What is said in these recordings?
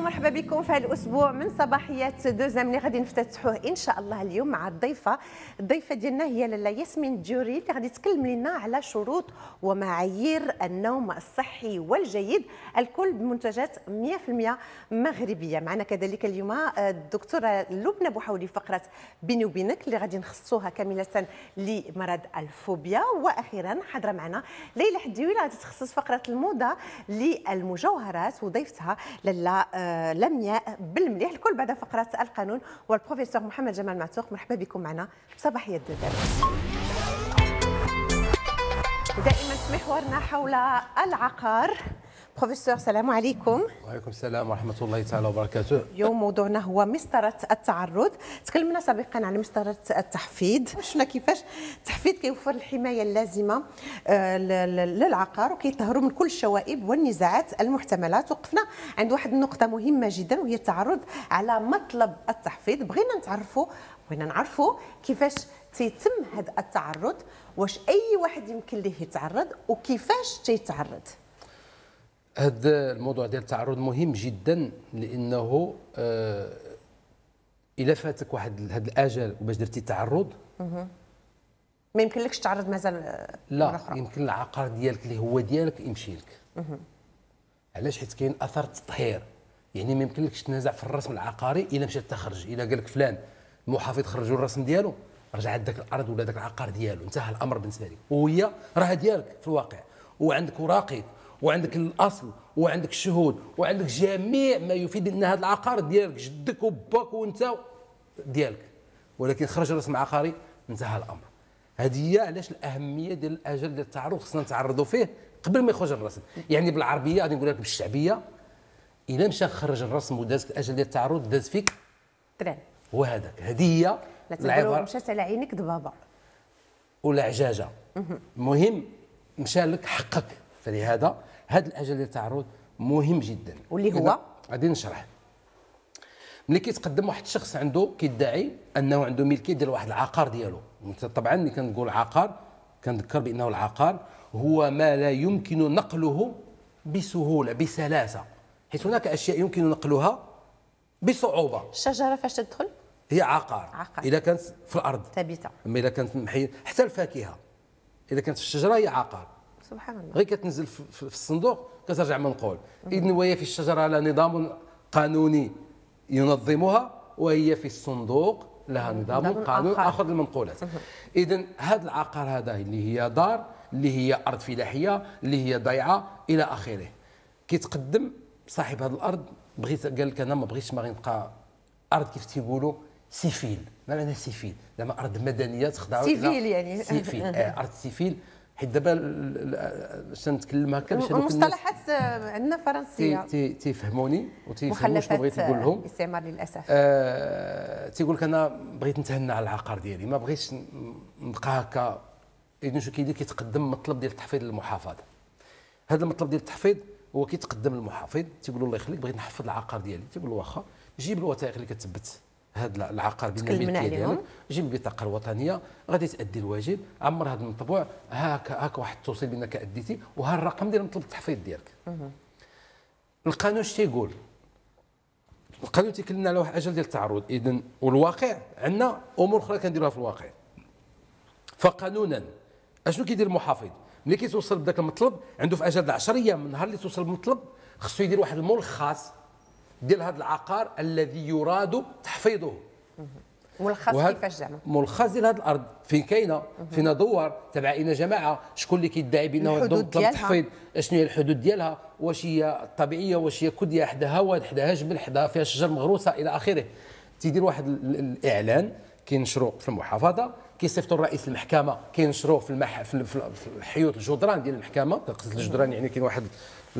ومرحبا بكم في هذا الاسبوع من صباحيات دوزام اللي غادي نفتتحوه ان شاء الله اليوم مع الضيفه ديالنا هي لاله ياسمين الجوري اللي غادي تكلم لنا على شروط ومعايير النوم الصحي والجيد الكل بمنتجات 100% مغربيه. معنا كذلك اليوم الدكتوره لبنى بوحولي فقره بيني وبينك اللي غادي نخصوها كامله لمرض الفوبيا. واخيرا حاضره معنا ليلى حديوي اللي غادي تخصص فقره الموضه للمجوهرات وضيفتها لاله لمياء بالمليح. الكل بعد فقره القانون والبروفيسور محمد جمال معتوق. مرحبا بكم معنا صباحيه دوزام. ودائما في محورنا حول العقار. بروفيسور السلام عليكم. وعليكم السلام ورحمة الله تعالى وبركاته. اليوم موضوعنا هو مسطرة التعرض. تكلمنا سابقا عن مسطرة التحفيظ، شفنا كيفاش التحفيظ كيوفر الحماية اللازمة للعقار وكيطهروا من كل الشوائب والنزاعات المحتملة. توقفنا عند واحد النقطة مهمة جدا وهي التعرض على مطلب التحفيظ. بغينا نعرفوا كيفاش تيتم هذا التعرض، واش أي واحد يمكن ليه يتعرض وكيفاش تيتعرض. هذا الموضوع ديال التعرض مهم جدا لانه الا فاتك واحد هذا الاجل وباش درتي تعرض ما يمكنلكش تعرض مازال لا يمكن العقار ديالك اللي هو ديالك يمشي لك. علاش؟ حيت كاين اثر التطهير، يعني ما يمكنلكش تنازع في الرسم العقاري الا مشى تخرج. الا قال لك فلان المحافظ خرجوا الرسم ديالو رجعت ذاك الارض ولا ذاك العقار ديالو، انتهى الامر بالنسبه لك وهي راه ديالك في الواقع، وعندك وراقي وعندك الاصل وعندك الشهود وعندك جميع ما يفيد ان هذا العقار ديالك، جدك وباك وانت ديالك، ولكن خرج رسم عقاري انتهى الامر. هذه هي علاش الاهميه ديال الاجل ديال التعرض خصنا نتعرضوا فيه قبل ما يخرج الرسم. يعني بالعربيه غادي نقول لك بالشعبيه، الا مشى خرج الرسم وداز الاجل ديال التعرض داز فيك تران. وهذاك هذه هي العباره. مشات على عينك ضبابه ولا عجاجه. المهم مشى لك حقك. فلهذا هذا الاجل ديال التعرض مهم جدا، واللي هو غادي نشرح. ملي كيتقدم واحد الشخص عنده كيدعي انه عنده ملكيه ديال واحد العقار ديالو. طبعا ملي كنقول عقار كنذكر بانه العقار هو ما لا يمكن نقله بسهوله بسلاسه، حيث هناك اشياء يمكن نقلها بصعوبه. الشجره فاش تدخل هي عقار اذا كانت في الارض ثابته، اما اذا كانت محيد حتى الفاكهه اذا كانت في الشجره هي عقار. سبحان الله. غير كتنزل في الصندوق كترجع منقول. اذن وهي في الشجره لها نظام قانوني ينظمها، وهي في الصندوق لها نظام قانوني اخر للمنقولات. اذن هذا العقار هذا اللي هي دار، اللي هي ارض فلاحيه، اللي هي ضيعه الى اخره، كيتقدم صاحب هذه الارض قال لك انا ما بغيتش، ما غنبقى ارض كيف تيقولوا سيفيل. ما معنى سيفيل؟ زعما ارض مدنيه تخضع سيفيل يعني سيفيل ارض سيفيل. حيت دابا باش نتكلم هكا باش المصطلحات عندنا فرنسيه تيفهموني وتيفهموا شنو بغيت نقول لهم. الاستعمار للاسف. تيقول لك انا بغيت نتهنى على العقار ديالي، ما بغيتش نبقى هكا. اذن شنو كيدير؟ كيتقدم مطلب ديال التحفيظ للمحافظه. هذا المطلب ديال التحفيظ هو كيتقدم للمحافظ، تيقول له الله يخليك بغيت نحفظ العقار ديالي. تيقول له واخا، جيب الوثائق اللي كتثبت هذا العقار بالملكيه ديالك، جيب البطاقه الوطنيه، غادي تادي الواجب، عمر هذا المطبوع، هاك واحد التوصيل بانك اديتي، وها الرقم ديال مطلب التحفيظ ديالك. القانون اش تيقول؟ القانون تيكلمنا على واحد اجل ديال التعرض. اذن والواقع عندنا امور اخرى كنديروها في الواقع. فقانونا اشنو كيدير المحافظ؟ ملي كيتوصل بداك المطلب عنده في اجل 10 ايام من النهار اللي توصل المطلب، خصو يدير واحد الملخص ديال هذا العقار الذي يراد تحفيظه. ملخص كيفاش زعما؟ ملخص ديال هذه الارض فين كاينه، فين دوار، تبع اين جماعه، شكون اللي كيدعي بانه عنده مطلب تحفيظ، شنو هي الحدود ديالها، واش هي الطبيعيه، واش هي كديه، حداها واد، حداها جبل، حداها فيها شجر مغروسه الى اخره. تيدير واحد الاعلان كينشرو في المحافظه، كيصيفطوا لرئيس المحكمه، كينشروه في الحيوط الجدران ديال المحكمه. قصد الجدران يعني كاين واحد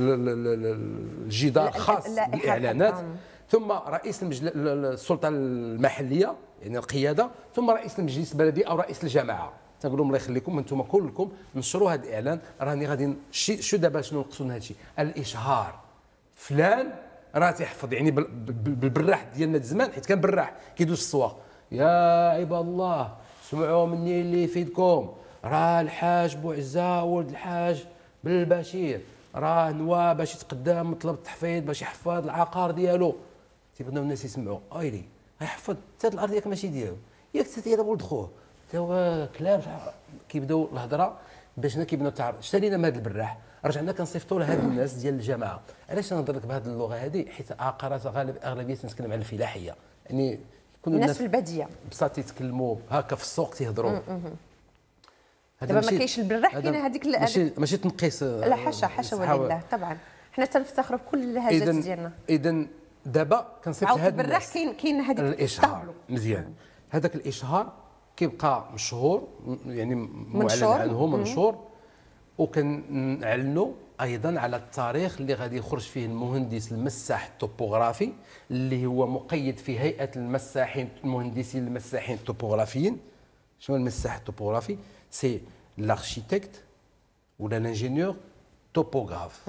الجدار خاص بالاعلانات، ثم رئيس السلطه المحليه يعني القياده، ثم رئيس المجلس البلدي او رئيس الجماعه. تنقول لهم الله يخليكم انتم كلكم نشروا هذا الاعلان، راني غادي شو دابا شنو نقصد من هذا الشيء؟ الاشهار. فلان راه تيحفظ، يعني بالبراح ديالنا الزمان، حيت كان براح كيدوز في السواق. يا عباد الله سمعوا مني اللي يفيدكم، راه الحاج بوعزه ولد الحاج بالبشير راه نوا باش يتقدم مطلب التحفيظ باش يحفظ العقار ديالو. تيبغيو الناس يسمعوا ايلي غيحفظ حتى الارض ياك ماشي ديالو، ياك حتى ديال ولد خوه تا هو كلام. كيبداو الهضره باش كيبناو التعرض. شرينا من هذا البراح رجعنا كنصيفطوا لهاد الناس ديال الجماعه. علاش نهضر لك بهذه اللغه هذه؟ حيت عقارات غالب اغلبيه نتكلم على الفلاحيه، يعني يكونوا الناس في الباديه بصات يتكلموا هكا في السوق تيهضروا. دابا ما كاينش البراح، كاينه هذيك ماشي تنقيس. لا حاشا ولله طبعا، حنا تنفتخروا بكل اللهجات ديالنا. اذا دابا كنصيفط هذا البراح كاين هذيك الاشهار مزيان. هذاك الاشهار كيبقى مشهور، يعني معلن عنه منشور، وكنعلنوا ايضا على التاريخ اللي غادي يخرج فيه المهندس المساح التوبوغرافي اللي هو مقيد في هيئه المساحين المهندسين المساحين التوبوغرافيين. شنو المساح التوبوغرافي؟ سي لاركيتكت ولا لانجينيور توبوغراف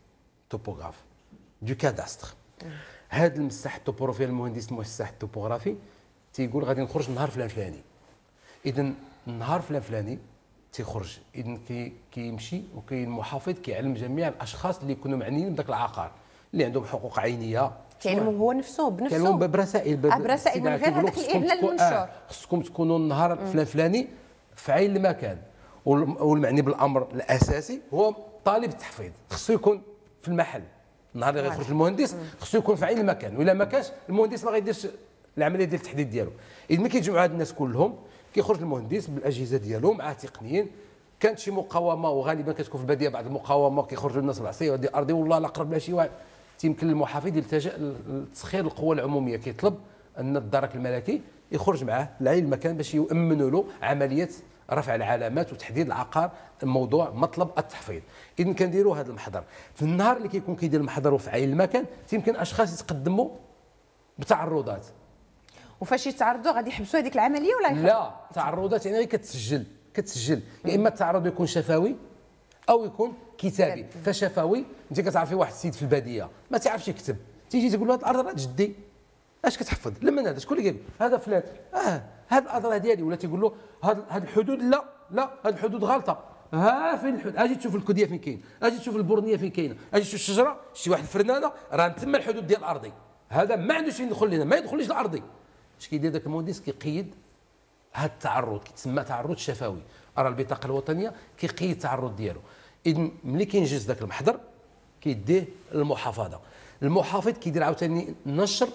دو كاداستر. هذا المساح التوبوغرافي المهندس المساح التوبوغرافي تيقول غادي نخرج النهار فلان فلاني. اذا النهار فلان فلاني تيخرج، اذا كيمشي وكاين محافظ كيعلم جميع الاشخاص اللي يكونوا معنيين بداك العقار اللي عندهم حقوق عينيه. كيعلموا هو نفسه بنفسه، كيعلموا برسائل برسائل من غير هذاك الاعلان المنشور. خصكم تكونوا النهار فلان فلاني في عين المكان، والمعني بالامر الاساسي هو طالب التحفيظ خصو يكون في المحل. النهار اللي غيخرج المهندس خصو يكون في عين المكان، والا ما كانش المهندس ما غيديرش العمليه ديال التحديد ديالو. اذا ملي كيجمعوا هاد الناس كلهم كيخرج المهندس بالاجهزه ديالو مع تقنيين. كانت شي مقاومه وغالبا كتكون في الباديه بعض المقاومه كيخرجوا الناس بالعصيه ودي ارضي والله لا قرب لا شي واحد. تيمكن للمحافظ يلتجئ لتسخير القوى العموميه، كيطلب ان الدرك الملكي يخرج معاه لعين المكان باش يؤمنوا له عمليه رفع العلامات وتحديد العقار موضوع مطلب التحفيظ. اذا كنديروا هذا المحضر في النهار اللي كيكون كيدير المحضر في عين المكان. تيمكن اشخاص يتقدموا بتعرضات، وفاش يتعرضوا غادي يحبسوا هذيك العمليه ولا لا تعرضات يعني غير كتسجل يا اما التعرض يكون شفوي او يكون كتابي. فشفوي انت كتعرفي واحد السيد في الباديه ما تعرفش يكتب، تيجي تقول له هذه الارض راه جدي اش كتحفظ لما هذا شكون اللي قال هذا فلان هذه الارض راه ديالي، ولا تيقول له هذه الحدود لا هذه الحدود غلطه. ها فين الحدود؟ اجي تشوف الكوديه فين كاين، اجي تشوف البورنيه فين كاينه، اجي تشوف الشجره شي واحد الفرنانه راه تما الحدود ديال ارضي. هذا ما عندوش فين يدخل لنا، ما يدخلش لارضي. اش كيدير ذاك المهندس؟ كيقيد هذا التعرض، كيتسمى تعرض شفوي. راه البطاقه الوطنيه كيقيد التعرض ديالو. اذا ملي كينجز ذاك المحضر كيديه للمحافظه. المحافظ كيدير عاوتاني نشر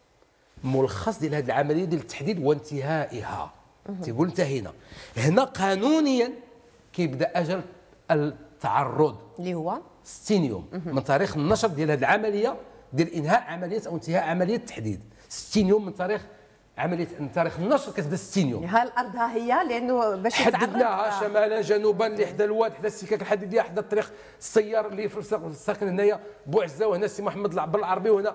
ملخص ديال هذه العمليه ديال التحديد وانتهائها. تيقول انتهينا. هنا قانونيا كيبدا اجل التعرض اللي هو 60 يوم من تاريخ النشر ديال هذه العمليه ديال انهاء عمليه او انتهاء عمليه التحديد. 60 يوم من تاريخ عمليه تاريخ النشر كتبدا 60 يوم. ها الارض ها هي لانه باش حددناها شمالا جنوبا اللي حدا الواد حدا السكك الحديديه حدا الطريق السيار اللي في الساكن هنايا بوعزه وهنا السي محمد العبر العربي وهنا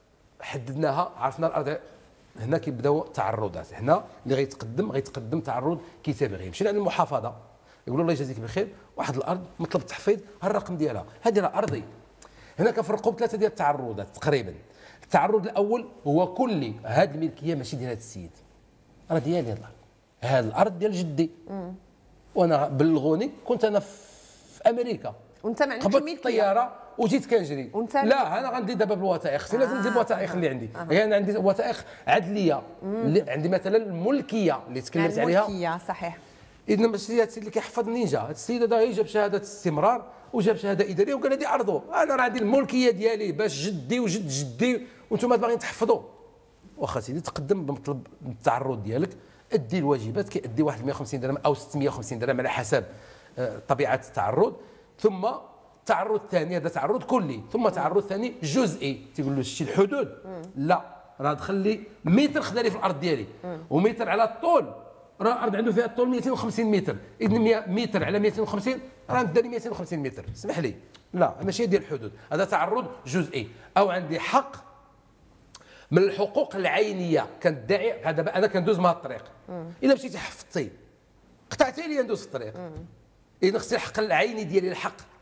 حددناها عرفنا الارض. هنا كيبداو تعرضات. هنا اللي غيتقدم تعرض كتابي. غيمشي لعند المحافظه يقولوا الله يجازيك بخير واحد الارض مطلب التحفيظ ها الرقم ديالها هذه راه ارضي. هنا كنفرقوا بثلاثه ديال التعرضات تقريبا. التعرض الاول هو كلي، هذه الملكيه ماشي ديال هذا السيد، راه ديالي الارض، هذه الارض ديال جدي. وانا بلغوني كنت انا في امريكا وانت ما عندكش قبلت ملكيه الطياره وجيت كنجري. لا انا غندير دابا بالوثائق، خصني لازم ندير الوثائق اللي عندي. انا عندي وثائق عدليه اللي عندي مثلا الملكيه اللي تكلمت عليها. الملكيه صحيح. اذا ماشي هذا السيد اللي كيحفظ النينجا، هذا السيد هذا جاب شهاده استمرار وجاب شهاده اداريه وقال هذه ارضه، انا راه عندي الملكيه ديالي باش جدي وجد جدي وانتم باغيين تحفظوا. واخا سيدي تقدم بمطلب التعرض ديالك، ادي الواجبات كيأدي واحد 150 درهم او 650 درهم على حسب طبيعه التعرض. ثم التعرض الثاني هذا تعرض كلي، ثم تعرض ثاني جزئي تيقول له شتي الحدود لا راه دخل لي متر خدا لي في الارض ديالي ومتر على الطول، راه الارض عنده فيها الطول 250 متر، اذا 100 متر على 250 راه دار لي 250 متر. اسمح لي لا ماشي ديال الحدود، هذا تعرض جزئي. او عندي حق من الحقوق العينيه كندعي دابا انا كندوز مع الطريق، الا مشيتي حفظتي قطعتي لي ندوز في الطريق، اذا خصني الحق العيني ديالي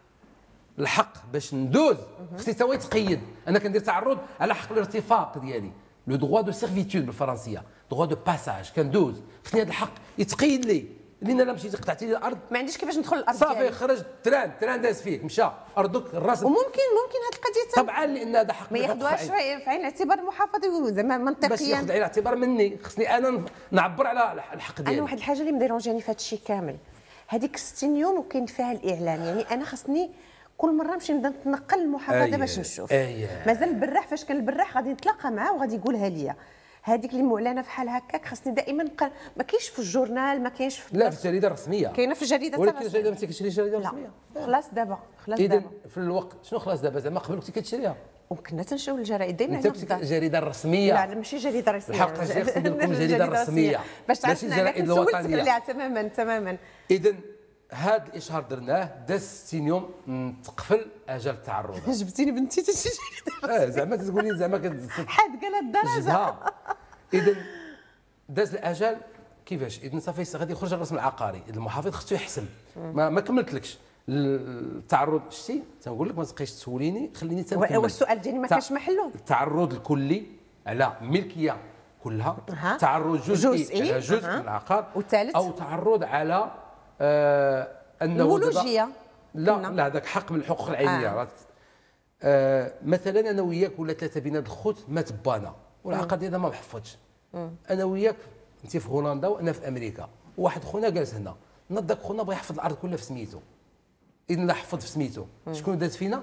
الحق باش ندوز خصني تا هو يتقيد. انا كندير تعرض على حق الارتفاق ديالي، لو دغوا دو سيرفيتود بالفرنسيه، دغوا دو باساج، كندوز خصني هذا الحق يتقيد لي. لان الا مشيتي قطعتي لي الارض ما عنديش كيفاش ندخل الارض صافي ديالي. خرج تران داز فيك مشى ارضك الراس. وممكن هاد القضيه طبعا لان هذا حق ما ياخذوهاش في عين الاعتبار المحافظه زعما منطقيا، باش ياخذ عين الاعتبار مني خصني انا نعبر على الحق ديالي. انا واحد الحاجه اللي مديرونجاني في هذا الشيء كامل، هذيك 60 يوم وكاين فيها الاعلان، يعني انا خصني كل مره نمشي نبدا نتنقل المحافظه باش نشوف. مازال البراح فاش كان البراح غادي نتلاقى معاه وغادي يقولها ليا، هذيك اللي معلنه بحال هكاك خصني دائما نبقى. ما كاينش في الجورنال، ما كاينش في لا في الجريده الرسميه، كاينه في الجريده ولكن الجريده ما كتشري جريده رسميه. خلاص دابا اذا في الوقت شنو خلاص دابا زعما قبل كنتي كتشريها وكنا تنشرو الجرائد دائما انت الجريده الرسميه. لا ماشي جريده رسميه، الحلقه الجايه خصني ندير لكم الجريده الرسميه باش ماشي الجرائد الوطنيه. لا تماما. اذا هذا الاشهار درناه داز 60 يوم تقفل اجل التعرض. جبتيني بنتي تشي زعما كتقولي زعما حاد قال الدرجه. اذا داز الاجل كيفاش؟ اذا صافي غادي يخرج الرسم العقاري، المحافظ خصو يحسم. ما كملتلكش التعرض شتي تنقول لك ما تبقايش تسوليني خليني تنكمل. والسؤال ديالي ما كانش محلو. التعرض الكلي على ملكيه كلها، تعرض جزئي على جزء من العقار، والثالث او تعرض على انه المولوجيه. لا هذاك حق من الحقوق العينيه. مثلا انا وياك ولا ثلاثه بينا الخوت مات بانا والعقار ديالنا ما محفظش. انا وياك انت في هولندا وانا في امريكا، وواحد خونا جالس هنا، نضاك خونا بغى يحفظ الارض كلها في سميتو. اذا لا حفظ في سميتو شكون داز فينا؟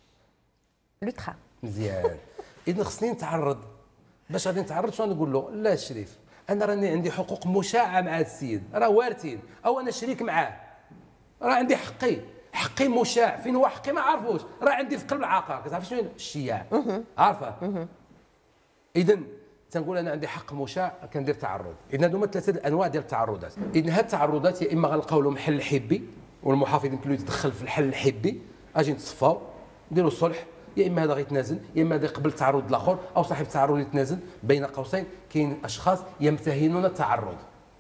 لوتخا. مزيان. اذا خصني نتعرض. باش غادي نتعرض شنو نقول له؟ لا الشريف انا راني عندي حقوق مشاعه مع هذا السيد، راه وارثين او انا شريك معاه، راه عندي حقي مشاع. فين هو حقي ما عرفوش، راه عندي في قلب العقار. كتعرف شنو الشياع؟ عارفه. اذا تنقول انا عندي حق مشاع كندير تعرض. اذا هذوما ثلاثه الانواع ديال التعرضات. اذا هاد التعرضات يا اما غنلقاو لهم حل حبي والمحافظ يمكن له يتدخل في الحل الحبي، اجي نتصفاو نديروا صلح، يا اما هذا غيتنازل يا اما هذا يقبل التعرض الاخر او صاحب التعرض يتنازل. بين قوسين كاين اشخاص يمتهنون التعرض،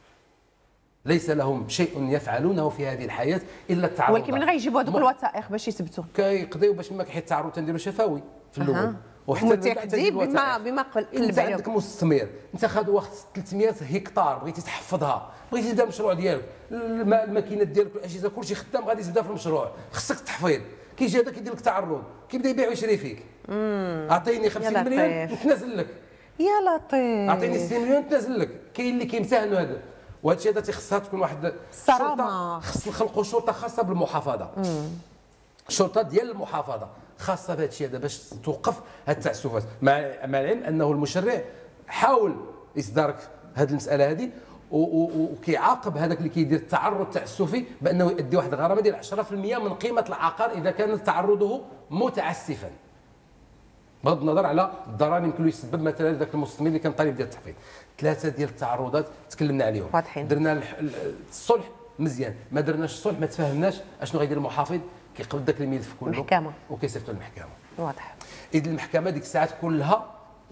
ليس لهم شيء يفعلونه في هذه الحياه الا التعرض. ولكن من غيجيبوا هذوك الوثائق باش يثبتوا؟ كيقضيو باش ما كيحيد التعرض تنديروا شفوي في الاول وحتى متيقدي بما قلب انت عندك مستثمر، انت خاد واحد 300 هكتار بغيتي تحفظها، بغيتي تبدا المشروع ديالك، الماكينات ديالك والاجهزه كلشي خدام غادي تبدا في المشروع، خصك التحفيظ. كيجي هذا كيدير لك تعرض، كيبدا يبيع ويشري فيك. اعطيني 50 مليون نتنازل لك. يا لطيف. اعطيني 60 مليون نتنازل لك. كاين اللي كيمتهنوا هذا، وهذا الشيء هذا تيخصها تكون واحد الصرامه. خص نخلقوا شرطه خاصه بالمحافظه. شرطه ديال المحافظه خاصه بهذا الشيء هذا باش توقف هذه التعسفات. مع العلم انه المشرع حاول يصدرك هذه المساله هذه وكيعاقب هذاك اللي كيدير التعرض التعسفي بانه يؤدي واحد الغرامه ديال 10% من قيمه العقار اذا كان تعرضه متعسفا. بغض النظر على الضرر اللي يمكن له يسبب مثلا ذاك المستثمر اللي كان طالب ديال التحفيظ. ثلاثه ديال التعرضات تكلمنا عليهم. واضحين. درنا الصلح مزيان، ما درناش الصلح ما تفاهمناش اشنو غيدير المحافظ. كيقبض داك الملف كله المحكمه وكيصيفطو للمحكمه. واضح. اذا المحكمه ديك الساعات كلها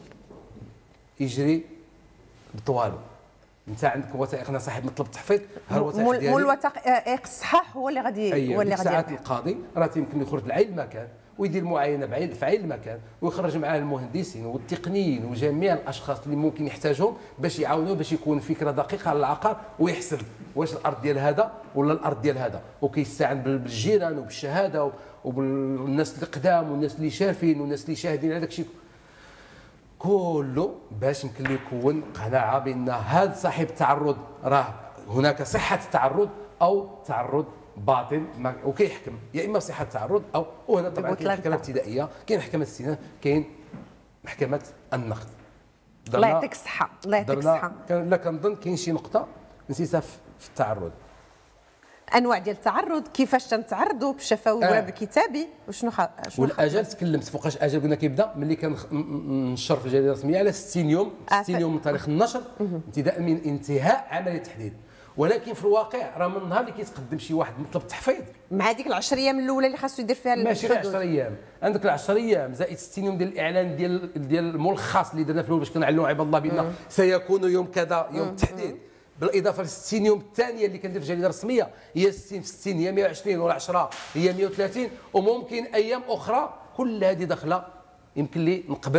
يجري بطوالو. انت عندك وثائق صاحب مطلب التحفيظ، ها الوثائق ديالي مول الوثائق الصحاح هو اللي غادي هو اللي غادي ساعات القاضي راه يمكن يخرج لعين المكان ويدير معاينه في عين المكان ويخرج معاه المهندسين والتقنيين وجميع الاشخاص اللي ممكن يحتاجهم باش يعاونوه باش يكون فكره دقيقه على العقار ويحسب واش الارض ديال هذا ولا الارض ديال هذا، وكيستعن بالجيران وبالشهاده وبالناس القدام والناس اللي شارفين والناس اللي شاهدين على داك الشيء كله باش يمكن له يكون قناعه بان هذا صاحب التعرض راه هناك صحه التعرض او تعرض باطل وكيحكم يا اما صحه التعرض او وهنا طبعا كاين محكمه ابتدائيه، كاين محكمه الاستئناف، كاين محكمه النقد. الله يعطيك الصحه. الله يعطيك الصحه. لا كنظن كاين شي نقطه نسيتها في التعرض. انواع ديال التعرض، كيفاش تنتعرضوا بالشفوي ولا بالكتابي وشنو والاجل تكلمت فوقاش اجل قلنا كيبدا ملي كنشر في الجريده الرسميه على 60 يوم 60 يوم من تاريخ النشر ابتداء من انتهاء عمليه التحديد. ولكن في الواقع راه من النهار اللي كيتقدم شي واحد مطلب التحفيظ مع هذيك ال10 ايام الاولى اللي خاصو يدير فيها ماشي 10 ايام، عندك 10 ايام زائد 60 يوم ديال الاعلان ديال الملخص اللي درنا في الاول باش كنعلموا عباد الله بان سيكون يوم كذا يوم التحديد، بالاضافه ل 60 يوم الثانيه اللي كندير في الجريده الرسميه هي 60 في 60 هي 120 ولا 10 هي 130 وممكن ايام اخرى كل هذه داخله يمكن لي نقبل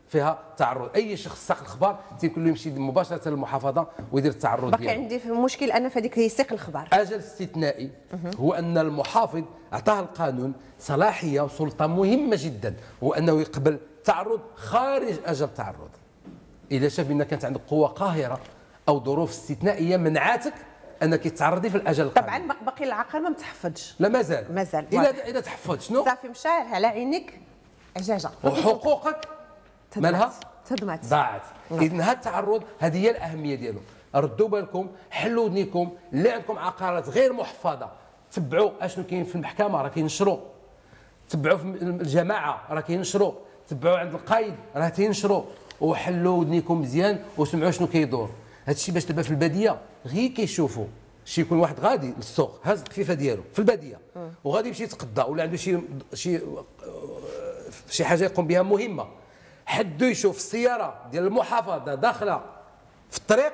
فيها تعرض. اي شخص ساق الخبر تيمكن له يمشي مباشره للمحافظه ويدير التعرض باقي ديالو. عندي في مشكل انا في هذيك يسيق الخبر. اجل استثنائي هو ان المحافظ اعطاه القانون صلاحيه وسلطه مهمه جدا، هو انه يقبل تعرض خارج اجل التعرض. اذا شاف ان كانت عندك قوه قاهره او ظروف استثنائيه منعاتك انك تتعرضي في الاجل القانوني. طبعا باقي العقل ما متحفظش. لا مازال. مازال. اذا تحفظ شنو؟ صافي مشى على عينيك عجاجه. وحقوقك مالها؟ تهضمات. ضاعت. اذا هذا التعرض هذه هي الاهميه ديالو. ردوا بالكم، حلوا ودنيكم، اللي عندكم عقارات غير محفظه تبعوا اشنو كاين في المحكمه، راه كينشروا. تبعوا في الجماعه راه كينشروا، تبعوا عند القايد راه تينشروا، وحلوا ودنيكم مزيان وسمعوا شنو كيدور. هذا الشيء باش دابا في الباديه غير كيشوفوا شي يكون واحد غادي للسوق هاز القفيفه ديالو في الباديه وغادي يمشي يتقضى ولا عنده شي حاجه يقوم بها مهمه، حدو يشوف السياره ديال المحافظه داخله في الطريق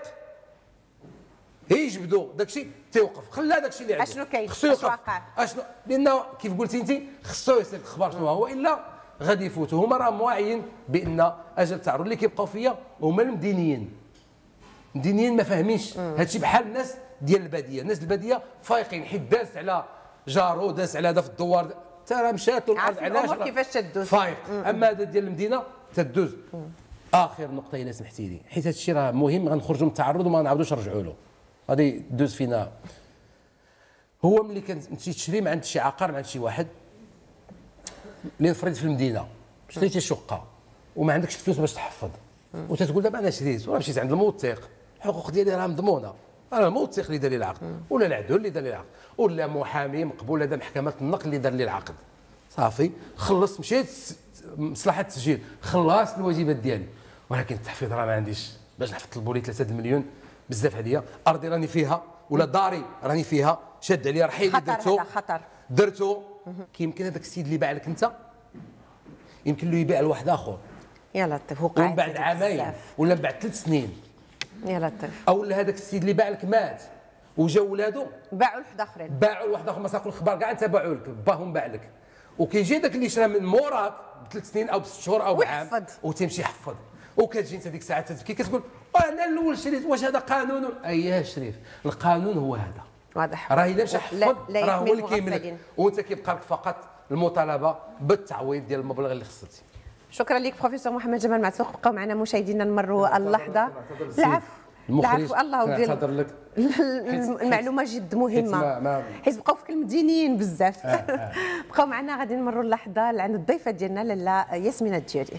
يجبدوا داكشي تيوقف، خلى داكشي اللي عنده اشنو كاين خصو يوقف. اشنو لانه كيف قلتي انت خصو يسير الخبر شنو هو، الا غادي يفوتوا. هما راه مواعيين بان اجل التعرض اللي كيبقاو فيا هما المدينيين. المدينيين ما فاهمينش هادشي بحال الناس ديال الباديه. الناس الباديه فايقين حيت داز على جارو، داز على هذا في الدوار، ترى مشات الارض علاش كيفاش تدوز فايق. اما هذا ديال المدينه تدوز. اخر نقطه الا سمحتي لي، حيت هذا الشيء راه مهم، غنخرجوا من التعرض وما نعاودوش نرجعوا له، غادي دوز فينا. هو ملي كنمشي تشري من عند شي عقار من عند شي واحد اللي نفرض في المدينه شريتي شقه وما عندكش الفلوس باش تحفظ وتتقول دابا انا شريت وراه مشيت عند الموثق، الحقوق ديالي راه مضمونه، انا الموثق اللي دار لي العقد ولا العدول اللي دار لي العقد ولا محامي مقبول لدى محكمه النقل اللي دار لي العقد، صافي خلصت مشيت مصلحه التسجيل خلصت الواجبات ديالي. ولكن التحفيظ راه ما عنديش باش نحفظ لي 3 مليون بزاف عليا، ارضي راني فيها ولا داري راني فيها، شاد عليا رحيلي درتو خطر درتو. كيمكن هذاك السيد اللي باع لك انت يمكن له يبيع لواحد اخر يا لطيف، وقع ومن بعد عامين ولا من بعد 3 سنين، يا لطيف، او هذاك السيد اللي باع لك مات وجا ولادو باعوا لواحد اخرين، باعوا لواحد اخر، ما ساقوا الخبر كاع انت باعوا لك باهم باع لك، وكيجي داك اللي شرا من موراك ب3 سنين او ب6 شهور او بعام وتمشي يحفظ، وكتجي انت ديك الساعه تبكي كتقول انا الاول شريت، واش هذا قانون؟ اييه شريف، القانون هو هذا واضح، راه الا مشى حفظ راه هو اللي كيملك، المغفلين. وانت كيبقى لك فقط المطالبه بالتعويض ديال المبلغ اللي خسرتي. شكرا لك بروفيسور محمد جمال معتوق. بقاو معنا مشاهدينا نمروا اللحظه. العفو العفو، الله نعتذر لك المعلومه جد مهمه حيت بقاو فيك المدينيين بزاف. بقاو معنا غادي نمروا اللحظه لعند الضيفه ديالنا لاله ياسمين الديوري.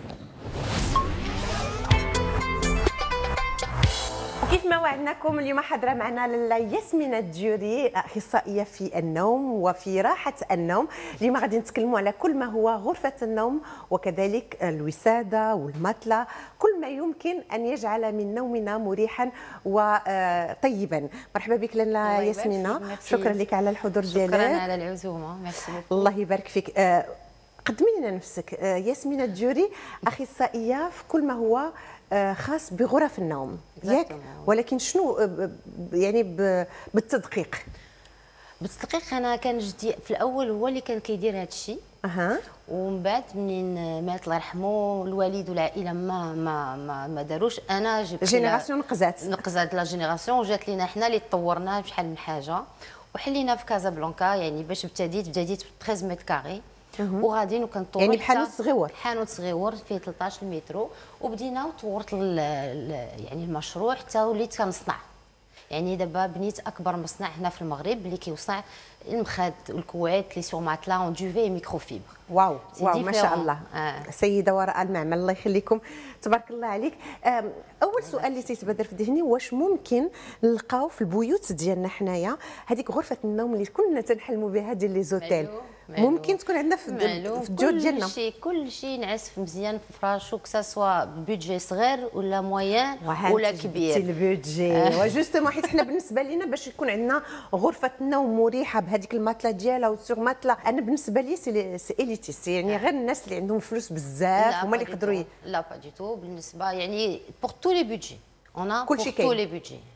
كيف ما وعدناكم اليوم حاضره معنا لاله ياسمين الديوري، اخصائيه في النوم وفي راحه النوم. اليوم غادي نتكلموا على كل ما هو غرفه النوم وكذلك الوساده والمطلة، كل ما يمكن ان يجعل من نومنا مريحا وطيبا. مرحبا بك لاله ياسمين، شكرا لك على الحضور ديالك. شكرا على العزومه. ميرسي. الله يبارك فيك. قدمي لنا نفسك. ياسمين الديوري اخصائيه في كل ما هو خاص بغرف النوم، ياك؟ ولكن شنو يعني بالتدقيق؟ بالتدقيق انا كان جدي في الاول هو اللي كان كيدير هذا الشيء، ومن بعد منين مات الله يرحمه الوالد والعائله ما داروش، انا جبت جينيراسيون نقزات لا جينيراسيون، وجات لينا حنا اللي طورناه بشحال من حاجه، وحلينا في كازابلانكا. يعني باش بديت 13 متر كاري وغاديين وكنطور يعني بحانوت صغيور، حانوت صغيور فيه 13 متر، وبدينا وطورت يعني المشروع حتى وليت كنصنع. يعني دابا بنيت اكبر مصنع هنا في المغرب اللي كيوصع المخاد والكويت لي سور ماتلا اون دوفي ميكروفيبر. واو ما شاء الله. سيده وراء المعمل، الله يخليكم، تبارك الله عليك. اول سؤال اللي تيتبادر في ذهني، واش ممكن نلقاو في البيوت ديالنا حنايا هذيك غرفه النوم اللي كنا تنحلموا بها ديال لي زوتيل؟ ممكن تكون عندنا في الجود ديالنا كل شيء نعس مزيان في فراشو، كسا بودجي صغير ولا موين ولا كبير. البودجي وجوستومون حيت حنا بالنسبه لينا باش يكون عندنا غرفه نوم مريحه بهذيك الماتلا ديالها والسوغ ماتلا، انا بالنسبه لي سي اليتيست، يعني غير الناس اللي عندهم فلوس بزاف هما اللي يقدروا. لا با دي تو، بالنسبه يعني بور تو لي بودجي اون ا كلشي كاين، تو لي بودجي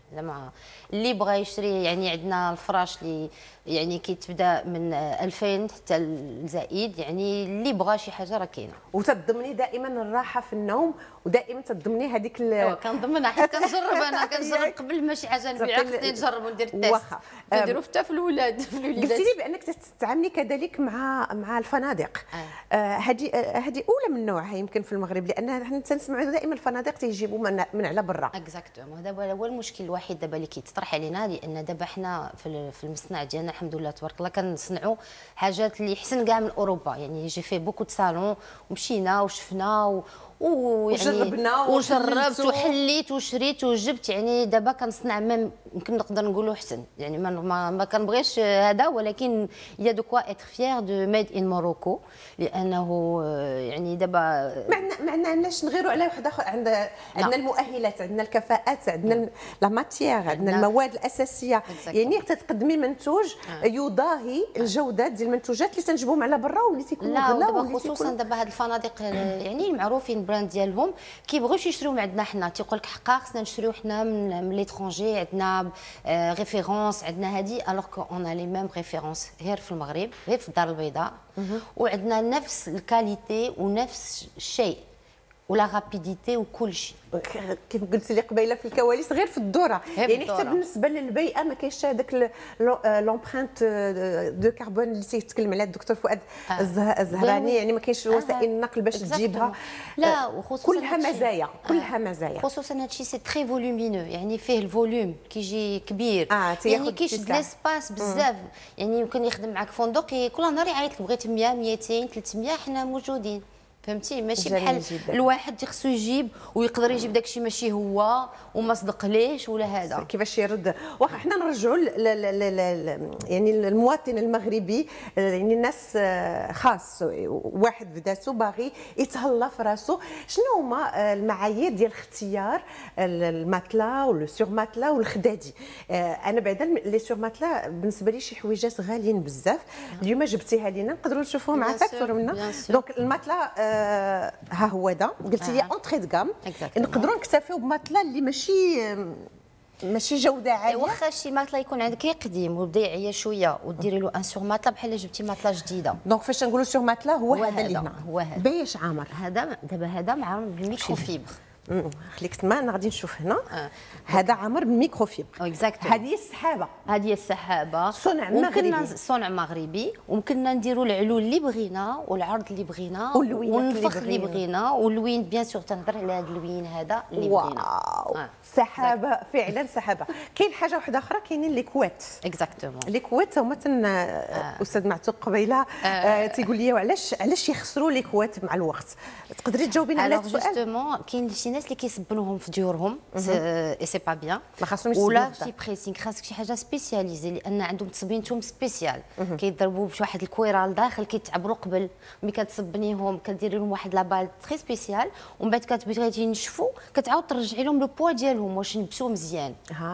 زعما اللي بغى يشري. يعني عندنا الفراش اللي يعني كيتبدا من 2000 حتى الزائد، يعني اللي بغى شي حاجه راه كاينه. وتضمني دائما الراحه في النوم، ودائما تضمني هذيك كنضمنها حيت كنجرب انا كنجرب قبل ما شي حاجه نبيعها خصني نجرب وندير التيست. واخا كنديرو حتى في الولاد في الوليدات. قلتي لي بانك تتعاملي كذلك مع الفنادق. هذه اولى من نوعها يمكن في المغرب، لان حنا تنسمعوا دائما الفنادق تيجيبوا من على برا. اكزاكتومون، دابا هو المشكل الوحيد دابا اللي كيتطرح علينا، لان دابا حنا في المصنع ديالنا الحمد لله تبارك الله كنصنعوا حاجات اللي احسن كاع من اوروبا. يعني جي في بوكو دو صالون ومشينا وشفنا وجربنا وجربت وحليت وشريت وجبت. يعني دابا كنصنع يمكن نقدر نقولوا احسن. يعني ما كنبغيش هذا، ولكن يا دو كوا اتر فيير دو ميد ان موروكو، لانه يعني دابا ما عندناش نغيروا على واحد اخر. عندنا المؤهلات، عندنا الكفاءات، عندنا لا ماتيير، عندنا المواد الاساسيه. يعني تقدمي منتوج يضاهي الجوده ديال المنتوجات اللي تنجبوهم على برا واللي تيكونوا غلا. دابا خصوصا دابا هاد الفنادق يعني المعروفين البراند ديالهم كيبغيوش يشريو من عندنا حنا، تيقول لك حقا خصنا نشريو حنا من ليترونجي، عندنا ريفيرونس، عندنا هادي الوغ كو اون لي ميم ريفيرونس غير في المغرب، غير في الدار البيضاء، وعندنا نفس الكاليتي ونفس الشيء ولا رابيديتي وكل شيء. كيف قلت لي قبيله في الكواليس غير في الذره. يعني حتى بالنسبه للبيئه ما كاينش هذاك لومبرانت دو كربون اللي تيتكلم عليها الدكتور فؤاد الزهراني. يعني ما كاينش وسائل النقل باش تجيبها. لا، وخصوصا كلها مزايا، كلها مزايا. خصوصا هادشي سي تري فولومينو، يعني فيه الفوليوم كيجي كبير. يعني كيشد ليسباس بزاف. يعني يمكن يخدم معك فندق كل نهار يعيط لك بغيت 100 200 300 حنا موجودين. فهمتي؟ ماشي بحال الواحد خصو يجيب ويقدر يجيب داكشي ماشي هو وما صدقليش ولا هذا. كيفاش يرد؟ واخا حنا نرجعوا يعني المواطن المغربي، يعني الناس خاص واحد بذاته باغي يتهلا في راسو. شنو هما المعايير ديال اختيار الماتلا والسور ماتلا والخدادي؟ انا بعدا لي سور ماتلا بالنسبه لي شي حويجات غاليين بزاف. اليوم جبتيها لينا نقدروا نشوفوهم معاك اكثر منا. دونك الماتلا ها هو هذا قلتي لي اونتري دو كام. نقدروا نكتفيو بماتلا اللي ماشي جوده عاليه. واخا شي ماتلا يكون عندك قديم وبدا يعيا شويه وديري له ان سور ماتلا بحال جبتي ماتلا جديده. دونك فاش نقولوا سور ماتلا هو هذا اللي هنا. هو هذا بايش عامر؟ هذا دابا هذا معمر بالميكروفيبر. خليك تما انا غادي نشوف هنا. هذا عامر بالميكروفيبر. اكزاكتومون. هذه السحابه. هذه السحابه صنع مغربي. صنع مغربي، وممكننا نديروا العلول اللي بغينا والعرض اللي بغينا والنفخ اللي بغينا واللوين. بيان سور تنهضر على هذا اللوين هذا اللي بغينا. واو سحابه فعلا سحابه. كاين حاجه واحده اخرى، كاينين لي كوات. اكزاكتومون. لي كوات هما استاذ معتوق قبيله تيقول لي علاش يخسروا لي كوات مع الوقت. تقدري تجاوبينا على هذا السؤال؟ جوستومون كاين شي ناس اللي كيصبنوهم في ديورهم اي سي با بيان، ما خاصهمش ولا شي بريسينغ. خاصك شي حاجه سبيسياليزي، لان عندهم تصبينتهم سبيسيال. كيضربوا بشي واحد الكويره لداخل كيتعبروا قبل ملي كتصبنيهم، كديري لهم واحد لابال تري سبيسيال، ومن بعد كتبغي ينشفوا كتعاود ترجعي لهم لو بوا ديالهم واش نلبسوا مزيان.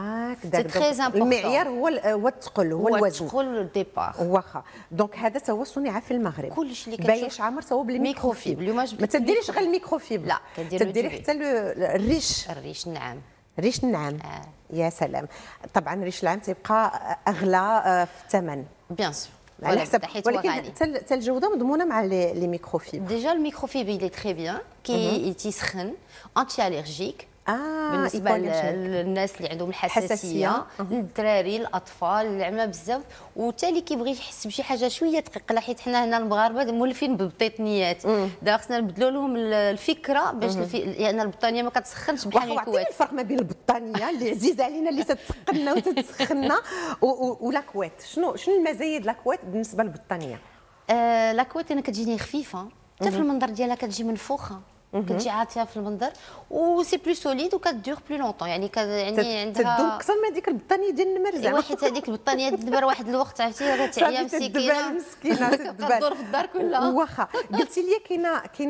هكذا المعيار هو الثقل، هو الوزن، الثقل الديبار. واخا دونك هذا هو صنع في المغرب. كلشي اللي كتشوف بايش عامر هو بالميكروفيبر. اليوم ما تديريش غير الميكروفيبر، لا تديري حتى الريش النعام. ريش النعام. يا سلام. طبعا ريش النعام تيبقى اغلى في الثمن بيان سور على حسب، ولكن حتى الجوده مضمونه مع لي ميكروفيبر. ديجا الميكروفيبر اللي تري بيان كي تيسخن انتي اليرجيك. بالنسبه للناس اللي عندهم الحساسيه، للدراري الاطفال العمى بزاف، وتالي كيبغي يحس بشي حاجه شويه ثقيله، حيت حنا هنا المغاربه مولفين بالبطيطنيات. دابا خصنا نبدلوا لهم الفكره باش لان البطانيه ما كتسخنش بحال الكوات. الفرق ما بين البطانيه اللي عزيزه علينا اللي تتقلنا وتتسخنا ولاكوات. شنو المزايا ديال لاكوات بالنسبه للبطانيه؟ لاكوات انا كتجيني خفيفه، حتى في المنظر ديالها كتجي منفوخه، كتجي عاطيه في المنظر، و سي بلو سوليد وكدور بلو لونطون. يعني عندها تدوم اكثر من هذيك البطانيه ديال النمر. زعما حيت هذيك البطانيه تدبر واحد الوقت عرفتي تعيا مسكينه كدور في الدار كلها. واخا قلتي لي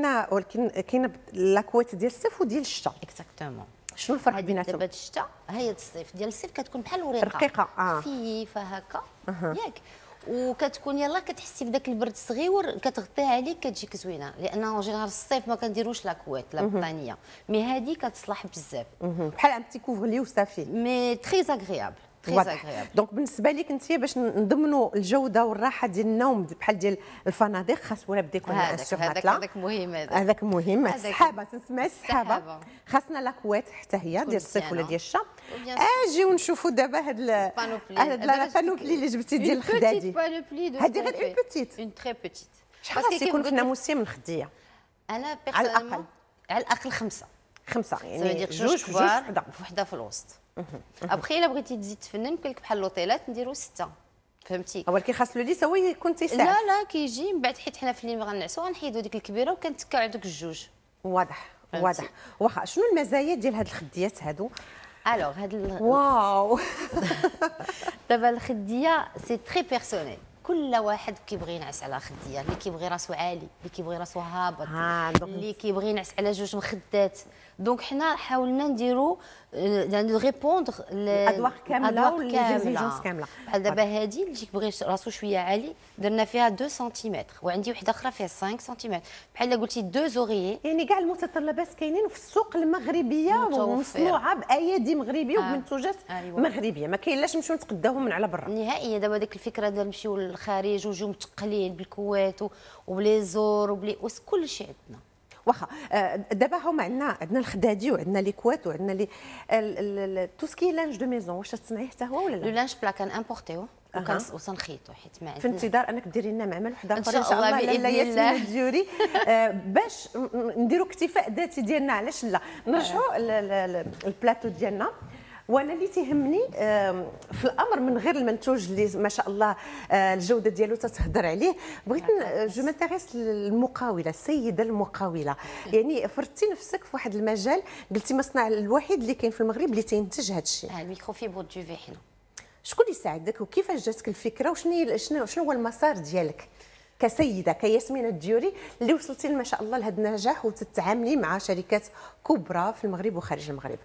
كاينه لاكوات ديال الصيف وديال الشتاء. اكزاكتومون. شنو الفرق بيناتهم؟ دابا الشتاء هي الصيف، ديال الصيف كتكون بحال الوريقه رقيقه خفيفه هكا ياك، وكتكون يلاه كتحسي بداك البرد الصغيور كتغطيها عليك كتجيك زوينه، لان اون جينيرال الصيف ما كنديروش لاكوات لا بطانيه، مي هذه كتصلح بزاف. بحال ان بتي كوفرلي وصافي. مي تري اغريابل. دونك بالنسبه لك انت باش نضمنوا الجوده والراحه ديال النوم بحال ديال الفنادق خاص ولا بدا يكون عندنا السوغاتلا. هذاك مهم. هذاك مهم. السحابه تنسمع السحابه خاصنا لاكوات حتى هي ديال الصيف ولا ديال الشتاء. اجيو نشوفوا دابا هاد البانوبلي اللي جبتي ديال الخدادي. هذه غير اون بوتيت. اون تري بوتيت. شحال خاص يكون فينا موسم من الخديه؟ انا على الاقل خمسه يعني جوج كبار وحده في الوسط. ابخي الا بغيتي تزيد تفنن يمكن لك بحال لوطيلات نديرو 6 فهمتي. ولكن خاص لو ليس هو يكون تيساع. لا كيجي من بعد حيت حنا في الليل غنعسو غنحيدو ديك الكبيره وكنتكاو دوك الجوج. واضح. واخا شنو المزايا ديال هاد الخديات هادو؟ الوغ هاد واو دابا الخديه سي تري بيرسونيل، كل واحد كيبغي ينعس على خديه، اللي كيبغي راسو عالي، اللي كيبغي راسو هابط، اللي كيبغي ينعس على جوج مخدات. دونك حنا حاولنا نديرو يعني ريبوندر الادوار كامله والزيجونس كامله. بحال دابا هذه اللي كيبغي راسو شويه عالي درنا فيها 2 سنتيمتر، وعندي وحده اخرى فيها 5 سنتيمتر، بحال قلتي 2 زوريي. يعني كاع المتطلبات كاينين في السوق المغربيه ومصنوعه بايادي مغربيه وبمنتوجات مغربيه، ما كاين لاش نمشيو نتقداوهم من على برا نهائيا. دابا ديك الفكره ديال نمشيو للخارج ونجيو متقلين بالكوات وبلي زور وبلي كل شيء عندنا. واخا دابا هما عندنا الخدادي وعندنا لي كوات وعندنا لي تو سكي لانج دو ميزون. واش تصنعيه حتى هو ولا لا؟ لو لانج بلا كنامبورتيو وسنخيطو حيت ما عندنا في انتظار انك ديري لنا معمل واحد اخر ان شاء الله لاله ياسمين الديوري باش نديروا اكتفاء ذاتي ديالنا. علاش لا نرجعوا البلاطو ديالنا. وانا اللي تيهمني في الامر من غير المنتوج اللي ما شاء الله الجوده ديالو تتهضر عليه، بغيت جو مانتيريس المقاوله، السيده المقاوله. يعني فرضتي نفسك في واحد المجال، قلتي مصنع الوحيد اللي كاين في المغرب اللي تينتج هذا الشيء. الميكروفيبر دوفي حنا. شكون اللي ساعدك وكيفاش جاتك الفكره وشنو هو المسار ديالك كسيده كياسمين الديوري اللي وصلتي ما شاء الله لهذا النجاح وتتعاملي مع شركات كبرى في المغرب وخارج المغرب؟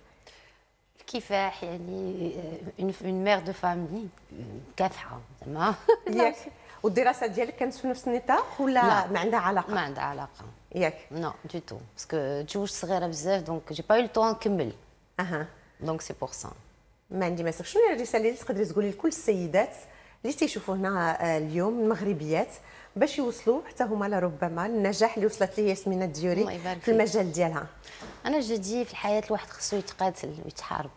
كفاح يعني اون مير دو فامي كافحه زعما. ياك والدراسه ديالك كانت في نفس النطاق ولا ما عندها علاقه؟ ما عندها علاقه ياك. نو دو تو باسكو تزوجت صغيره بزاف دونك جي با يو طون نكمل. دونك سي بور سا. ما عندي ما شنو هي الرساله اللي تقدري تقولي لكل السيدات اللي تيشوفونا اليوم المغربيات باش يوصلوا حتى هما لربما للنجاح اللي وصلت ليه ياسمين الديوري في المجال ديالها؟ انا جدي في الحياه الواحد خصو يتقاتل ويتحارب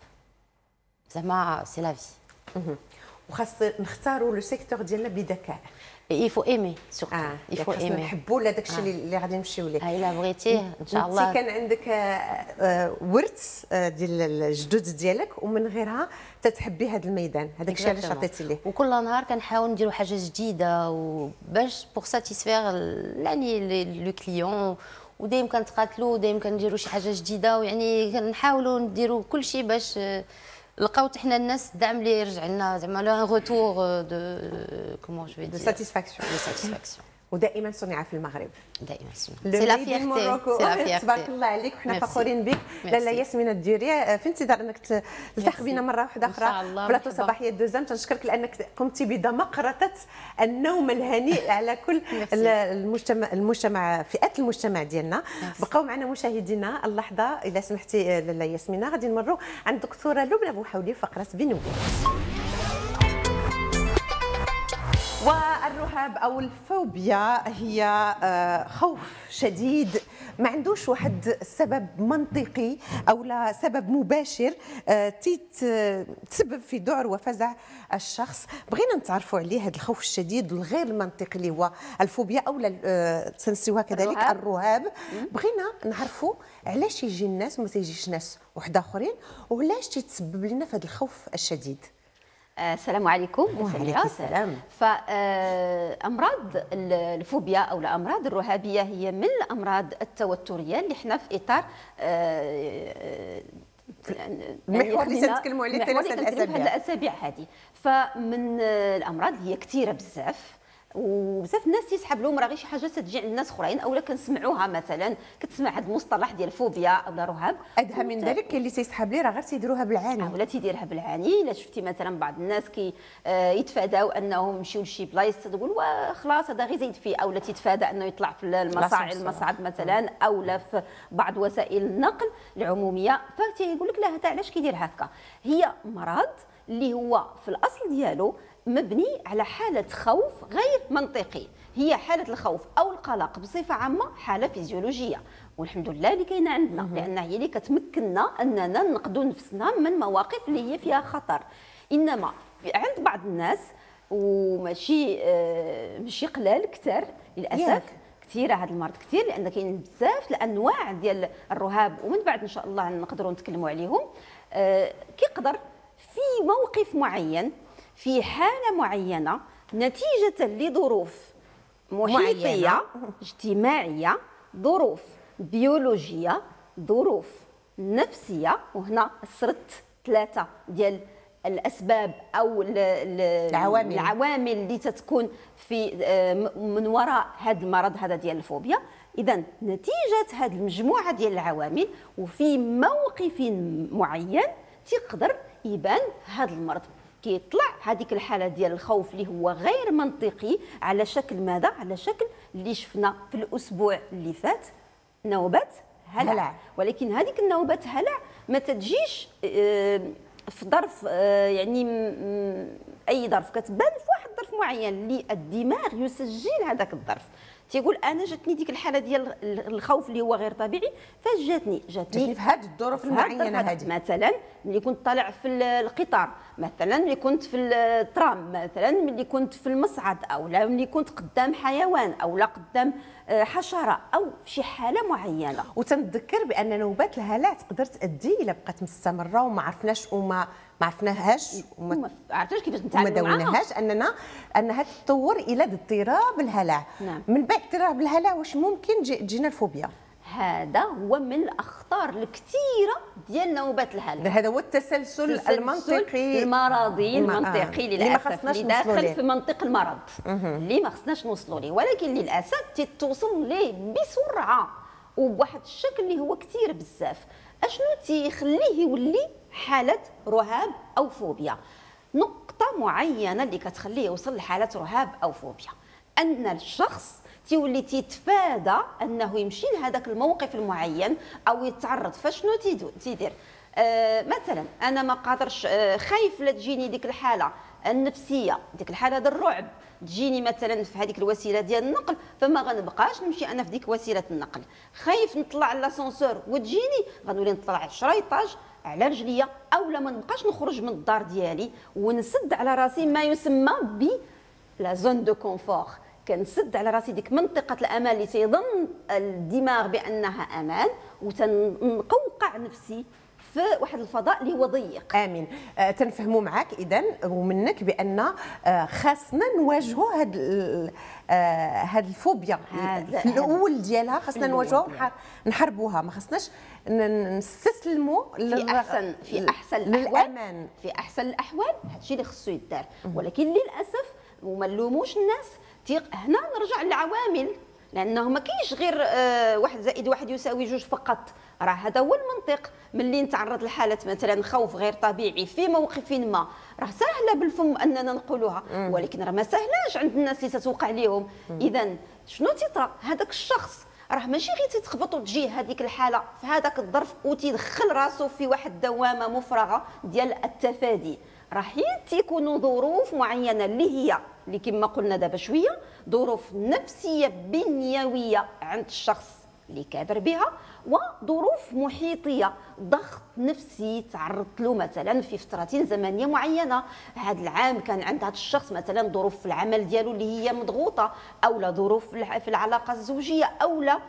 زعما سي لا في. وخاص نختاروا لو سيكتور ديالنا بذكاء. يفو ايمي سورتو يفو ايمي نحبوا لهذاك الشيء اللي غادي نمشيو ليه. الا بغيتيه ان شاء الله. انت كان عندك ورث ديال الجدود ديالك ومن غيرها تتحبي هذا الميدان، هذاك الشيء علاش عطيتي ليه. وكل نهار كنحاول نديروا حاجه جديده وباش بوغ ساتيسفير يعني لو كليون، ودايما كنتقاتلوا ودايما كنديروا شي حاجه جديده، ويعني كنحاولوا نديروا كل شيء باش لقاو حنا الناس الدعم اللي يرجع لنا زعما لو روتور دو كومون جو في دير ساتيسفاكسيون. ودائما صنع في المغرب. دائما صنع. سي لا فيرتي. تبارك الله عليك وحنا فخورين بك لاله ياسمين الديوري. في انتظار انك تلتحق بنا مره واحده اخرى بلاطو صباحيه دوزام. تنشكرك لانك قمتي بدمقرطه النوم الهنيء على كل المجتمع فئات المجتمع ديالنا. بقاو معنا مشاهدينا اللحظه اذا سمحتي لاله ياسمين غادي نمروا عند الدكتوره لبنى بوحولي فقره بنوبه. والرهاب او الفوبيا هي خوف شديد ما عندوش واحد سبب منطقي او لا سبب مباشر تسبب في ذعر وفزع الشخص. بغينا نتعرفوا عليه هذا الخوف الشديد والغير المنطقي اللي هو الفوبيا او تنسيوها كذلك الرهاب. بغينا نعرفوا علاش يجي الناس وما تيجيش ناس وحده اخرين وعلاش تتسبب لنا في هذا الخوف الشديد. السلام عليكم. وعليكم السلام. فأمراض الفوبيا أو الأمراض الرهابية هي من الأمراض التوترية اللي احنا في إطار المحور اللي تنتكلموا عليه 3 أسابيع هذه. فمن الأمراض هي كثيرة بزاف، وبزاف الناس تيسحب لهم راه غير شي حاجه تجي عند الناس اخرين اولا كنسمعوها، مثلا كتسمع هذا المصطلح ديال الفوبيا اولا رهاب. ادهى من ذلك كاين اللي تيسحب ليه راه غير تيديروها بالعاني ولا تيديرها بالعاني. الا شفتي مثلا بعض الناس يتفاداو انهم يمشيو لشي بلايص تقول خلاص هذا غير زيد فيه، اولا تيتفادى انه يطلع في المصعد مثلا اولا في بعض وسائل النقل العموميه، فتيقول لك لا هذا علاش كيدير هكا. هي مرض اللي هو في الاصل ديالو مبني على حالة خوف غير منطقي. هي حالة الخوف أو القلق بصفة عامة حالة فيزيولوجية، والحمد لله اللي كاينة عندنا، لأن هي اللي كتمكننا أننا ننقذوا نفسنا من مواقف اللي هي فيها خطر. إنما عند بعض الناس وماشي ماشي قلال كثر للأسف، كثيره هذا المرض كثير، لان كاين بزاف الانواع ديال الرهاب، ومن بعد ان شاء الله نقدروا نتكلموا عليهم. كيقدر في موقف معين في حالة معينة نتيجة لظروف محيطية اجتماعية، ظروف بيولوجية، ظروف نفسية، وهنا سردت 3 ديال الأسباب أو العوامل اللي تتكون في من وراء هذا المرض هذا ديال الفوبيا. إذا نتيجة هذه المجموعة ديال العوامل وفي موقف معين تقدر يبان هذا المرض. كيطلع هذيك الحاله ديال الخوف اللي هو غير منطقي على شكل ماذا؟ على شكل اللي شفنا في الاسبوع اللي فات نوبه هلع. ولكن هذيك النوبه هلع ما تجيش في ظرف يعني اي ظرف، كتبان في واحد الظرف معين اللي الدماغ يسجل هذاك الظرف، تيقول انا جاتني ديك الحاله ديال الخوف اللي هو غير طبيعي، فاش جاتني في هذه الظروف المعينه هذه. مثلا ملي كنت طالع في القطار، مثلا ملي كنت في الترام، مثلا ملي كنت في المصعد، او لا ملي كنت قدام حيوان او لا قدام حشره او في شي حاله معينه. وتنتذكر بان نوبات الهلع تقدر تؤدي الى بقات مستمره وما عرفناش وما عرفناهاش وما عرفتش كيفاش نتعاملوا معها، ما داولناهاش انها تتطور الى اضطراب الهلع. نعم. من بعد اضطراب الهلع واش ممكن تجينا الفوبيا؟ هذا هو من الاخطار الكثيره ديال نوبات الهلع. هذا هو التسلسل المنطقي المرضي المنطقي للاسف اللي داخل في منطق المرض اللي ما خصناش نوصلوا ليه، ولكن للاسف تتوصل ليه بسرعه وبواحد الشكل اللي هو كثير بزاف. اشنو تيخليه يولي حاله رهاب او فوبيا؟ نقطه معينه اللي كتخليه يوصل لحاله رهاب او فوبيا، ان الشخص تيولي تيتفادى انه يمشي لهذاك الموقف المعين او يتعرض. فشنو تيدير؟ مثلا انا ما قادرش، خايف لا تجيني ديك الحاله النفسيه، ديك الحاله ديال الرعب تجيني مثلا في هذيك الوسيله ديال النقل، فما غنبقاش نمشي انا في ديك وسيله النقل. خايف نطلع لاسانسور وتجيني، غنولي نطلع 10 ايطاج على رجليا، اولا ما نبقاش نخرج من الدار ديالي ونسد على راسي ما يسمى ب لا زون دو كونفور. كنسد على راسي ديك منطقه الامان اللي تيظن الدماغ بانها امان، وتنقوقع نفسي في واحد الفضاء اللي هو ضيق. امين. تنفهموا معك اذا ومنك بان خاصنا نواجهوا هاد الفوبيا في الاول ديالها، خاصنا نواجهوها نحاربوها، ما خصناش نستسلموا في احسن الاحوال هادشي اللي خصو يدار. ولكن للاسف وما نلوموش الناس، هنا نرجع للعوامل، لانه ما كاينش غير 1+1=2 فقط. راه هذا هو المنطق. ملي نتعرض لحاله مثلا خوف غير طبيعي في موقف ما، راه سهله بالفم اننا نقولوها، ولكن راه ما سهلاش عند الناس اللي تتوقع لهم. اذا شنو تيطرا؟ هذاك الشخص راه ماشي غير تتخبط وتجي هذيك الحاله في هذاك الظرف وتيدخل راسو في واحد الدوامه مفرغه ديال التفادي. راه تيكونوا ظروف معينه اللي كما قلنا دابا شويه، ظروف نفسيه بنيويه عند الشخص اللي كابر بها، وظروف محيطيه، ضغط نفسي تعرضت له مثلا في فترات زمنيه معينه. هذا العام كان عند هذا الشخص مثلا ظروف في العمل ديالو اللي هي مضغوطه، او لا ظروف في العلاقه الزوجيه، او لا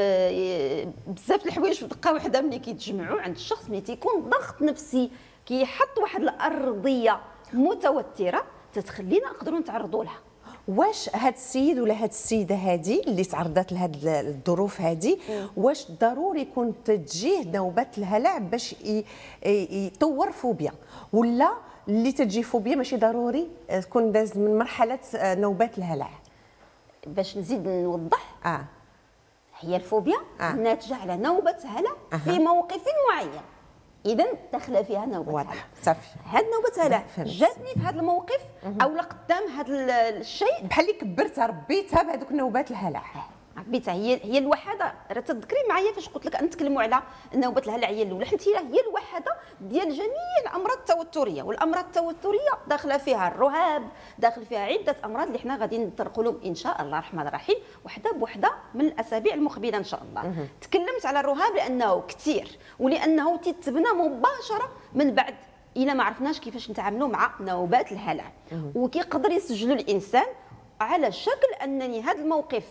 بزاف الحوايج في دقه واحده ملي كيتجمعوا عند الشخص، ملي تيكون ضغط نفسي كيحط واحد الارضيه متوتره تتخلينا نقدروا نتعرضوا لها. واش هاد السيد ولا هاد السيده هادي اللي تعرضت لهاد الظروف هادي، واش ضروري يكون تجيه نوبات الهلع باش يطور فوبيا، ولا اللي تجي فوبيا ماشي ضروري تكون داز من مرحله نوبات الهلع؟ باش نزيد نوضح هي الفوبيا ناتجه على نوبه هلع في موقف معين. اذا داخله فيها نوبه هلع. صافي. هاد نوبه هلع جاتني في هذا الموقف او قدام هذا الشيء بحال اللي كبرتها ربيتها بهذوك نوبات الهلع. ربيتها هي الوحده. راه تذكري معايا فاش قلت لك نتكلموا على نوبه الهلع هي الاولى، حيت هي الوحده ديال جميع الامراض التوتريه، والامراض التوتريه داخله فيها الرهاب، داخل فيها عده امراض اللي حنا غادي نطرقوا لهم ان شاء الله الرحمن الرحيم وحده بوحده من الاسابيع المقبله ان شاء الله. تكلمت على الرهاب لانه كثير ولانه تتبنى مباشره من بعد الى ما عرفناش كيفاش نتعاملوا مع نوبات الهلع، وكيقدر يسجلوا الانسان على شكل انني هذا الموقف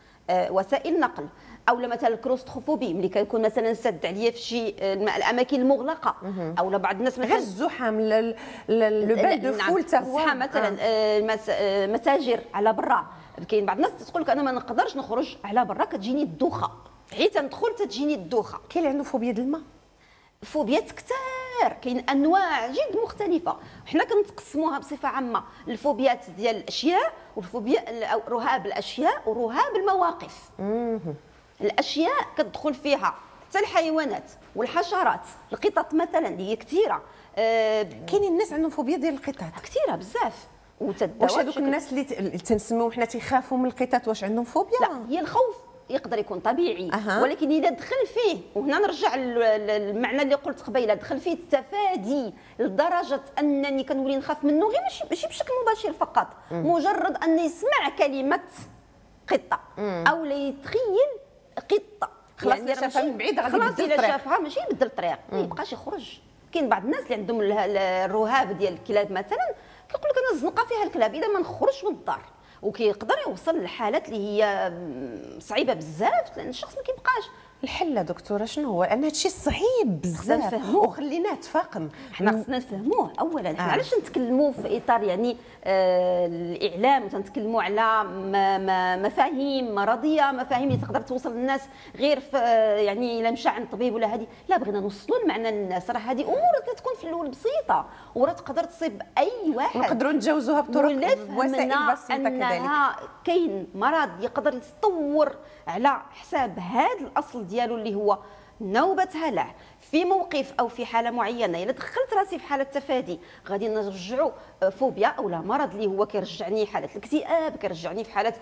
وسائل نقل او مثلا الكروستروفوبي ملي كيكون مثلا سد عليا في شي الاماكن المغلقه او بعض الناس مثلا غير الزحام لو بال دو فول حتى هو مثلا مساجر على برا. كاين بعض الناس تقول لك انا ما نقدرش نخرج على برا كتجيني الدوخه، حيت ندخل تجيني الدوخه. كاين اللي عنده فوبيا ديال الماء، فوبيات كثار، كاين انواع جد مختلفه. حنا كنتقسموها بصفه عامه الفوبيات ديال الاشياء والفوبيا او رهاب الاشياء ورهاب المواقف. الاشياء كتدخل فيها حتى الحيوانات والحشرات، القطط مثلا اللي هي كثيره. كاينين الناس عندهم فوبيا ديال القطط كثيره بزاف. واش هذوك الناس اللي تنسميو حنا تيخافوا من القطط واش عندهم فوبيا؟ لا، هي الخوف يقدر يكون طبيعي ولكن اذا دخل فيه، وهنا نرجع للمعنى اللي قلت قبيله، دخل فيه التفادي لدرجه انني كنولي نخاف منه، غير ماشي بشكل مباشر فقط، مجرد ان يسمع كلمه قطه او لا يتخيل قطه، خلاص الا شافها من بعيد غادي يبدل الطريق. خلاص الا شافها ماشي يبدل الطريق، ما يبقاش يخرج. كاين بعض الناس اللي عندهم الرهاب ديال الكلاب مثلا، كيقول لك انا الزنقه فيها الكلاب اذا ما نخرجش من الدار، وكيقدر يوصل لحالات اللي هي صعيبه بزاف لان الشخص ما كيبقاش. الحل دكتوره شنو هو؟ لان هادشي صعيب بزاف وخليناه تفاقم. حنا خصنا نفهموه اولا. حنا علاش نتكلموا في اطار يعني الاعلام وتنتكلموا على مفاهيم مرضيه، مفاهيم اللي تقدر توصل للناس غير في يعني الا مشى عند طبيب ولا هذه، لا بغينا نوصلوا المعنى للناس. راه هذه امور تكون في الاول بسيطه وراه تقدر تصيب اي واحد، ونقدروا نتجاوزوها بطرق وسائل بسيطه كذلك. كاين مرض يقدر يتطور على حساب هذا الاصل ديالو اللي هو نوبه هلع في موقف او في حاله معينه. الا دخلت راسي في حاله تفادي غادي نرجعوا فوبيا او لا مرض اللي هو كيرجعني حاله الاكتئاب، كيرجعني في حاله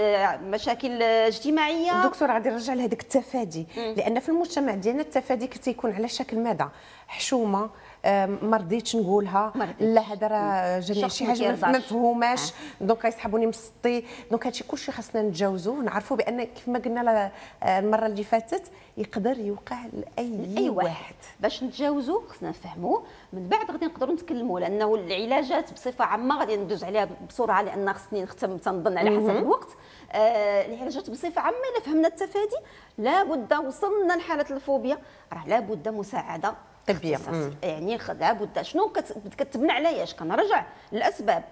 مشاكل اجتماعيه. دكتور غادي نرجع لهذاك التفادي، لان في المجتمع ديالنا التفادي كتيكون على شكل ماذا؟ حشومه، ما رضيتش نقولها، لا هذا راه جاني شي حاجه ما مفهوماش، دونك غيسحبوني من السطي. دونك هادشي كلشي خاصنا نتجاوزوه ونعرفوا بان كيف ما قلنا المره اللي فاتت يقدر يوقع لاي واحد. باش نتجاوزوه خصنا نفهموه، من بعد غادي نقدروا نتكلموا، لانه العلاجات بصفه عامه غادي ندوز عليها بسرعه لان خصني نختم تنظن على حسب الوقت. العلاجات بصفه عامه الا فهمنا التفادي لابد وصلنا لحاله الفوبيا راه لابد مساعده طبيه. يعني لابد شنو كتبنى على اش؟ كنرجع للاسباب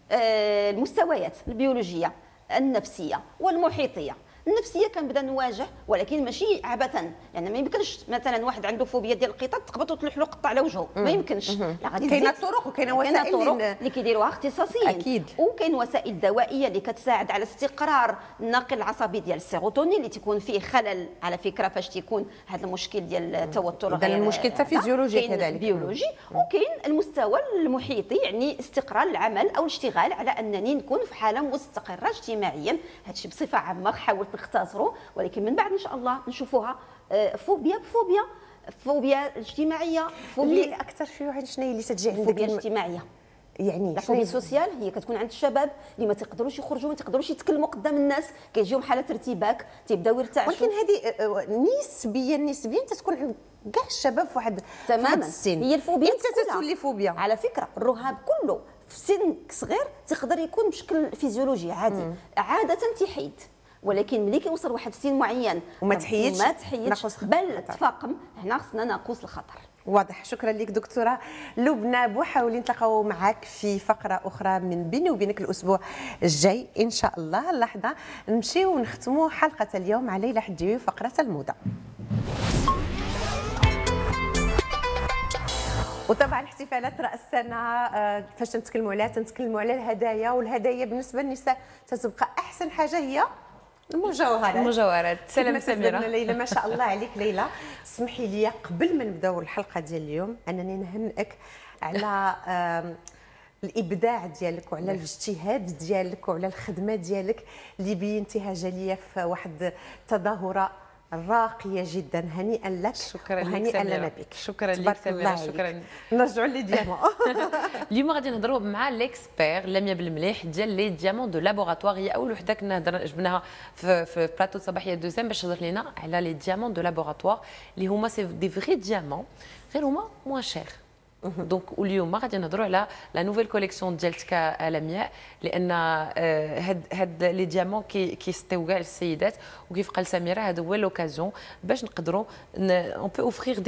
المستويات البيولوجيه النفسيه والمحيطيه. النفسيه كنبدا نواجه ولكن ماشي عبثا، يعني ما يمكنش مثلا واحد عنده فوبيا ديال القطط تقبط وتلوح له قطه على وجهه، ما يمكنش. لا غادي كاينه طرق وكاينه وسائل اللي كيديروها اختصاصيين اكيد، وكاين وسائل دوائيه اللي كتساعد على استقرار الناقل العصبي ديال السيروتونين اللي تيكون فيه خلل على فكره فاش تيكون هذا المشكل ديال التوتر. اذا المشكل حتى فيزيولوجي كذلك بيولوجي، وكاين المستوى المحيطي يعني استقرار العمل او الاشتغال على انني نكون في حاله مستقره اجتماعيا. هادشي بصفه عامه حاولت نختصره، ولكن من بعد ان شاء الله نشوفوها فوبيا بفوبيا. فوبيا اجتماعيه، فوبيا اللي اكثر شي واحد شنو هي اللي تجي عندك؟ فوبيا اجتماعيه يعني الفوبيا السوسيال هي كتكون عند الشباب اللي ما تقدروش يخرجوا، ما تقدروش يتكلموا قدام الناس، كيجيهم حاله ارتباك، تيبداو يرتعشوا. ولكن هذه نسبيا تتكون عند كاع الشباب في واحد السن. هي الفوبيا امتى تولي فوبيا؟ على فكره الرهاب كله في سن صغير تقدر يكون بشكل فيزيولوجي عادي، عاده تيحيد، ولكن ملي كيوصل واحد السن معين وما تحيدش بل تفاقم، هنا خصنا ناقوس الخطر. واضح. شكرا لك دكتوره لبنى بوحاولي. نتلاقاو معك في فقره اخرى من بيني وبينك الاسبوع الجاي ان شاء الله. اللحظه نمشيو ونختموا حلقه اليوم على ليلى حديوي فقره الموضه. وطبعا احتفالات راس السنه فاش تنتكلموا عليها تنتكلموا على الهدايا، والهدايا بالنسبه للنساء تتبقى احسن حاجه هي المجوهرات. سلام سميره. ليلى ما شاء الله عليك ليلى. اسمحي لي قبل ما نبداو الحلقه ديال اليوم انني نهنئك على الابداع ديالك وعلى الاجتهاد ديالك وعلى الخدمه ديالك اللي بينتيها جاليه في واحد التظاهره راقيه جدا. هنيئا لك. شكرا لك وهنيئا سميرة. لنا بك. شكرا لك سميرة. شكرا. نرجعوا لي ديامون. اليوم غادي نهضروا مع ليكسبير لميا بالمليح ديال لي ديامون دو لابوراتوار. هي اول وحده كنا جبناها في بلاطو صباحيه دوزيام باش تهضر لنا على لي ديامون دو لابوراتوار اللي هما سي دي فري ديامون غير هما موان شير. دونك واليوم غادي نهضروا على لا نوفيل كوليكسيون ديال تكا لمياء، لان هاد لي ديامون كيستيو كاع السيدات، وكيف قال سميره هذا هو لوكازيون باش نقدروا اون بو اوفرير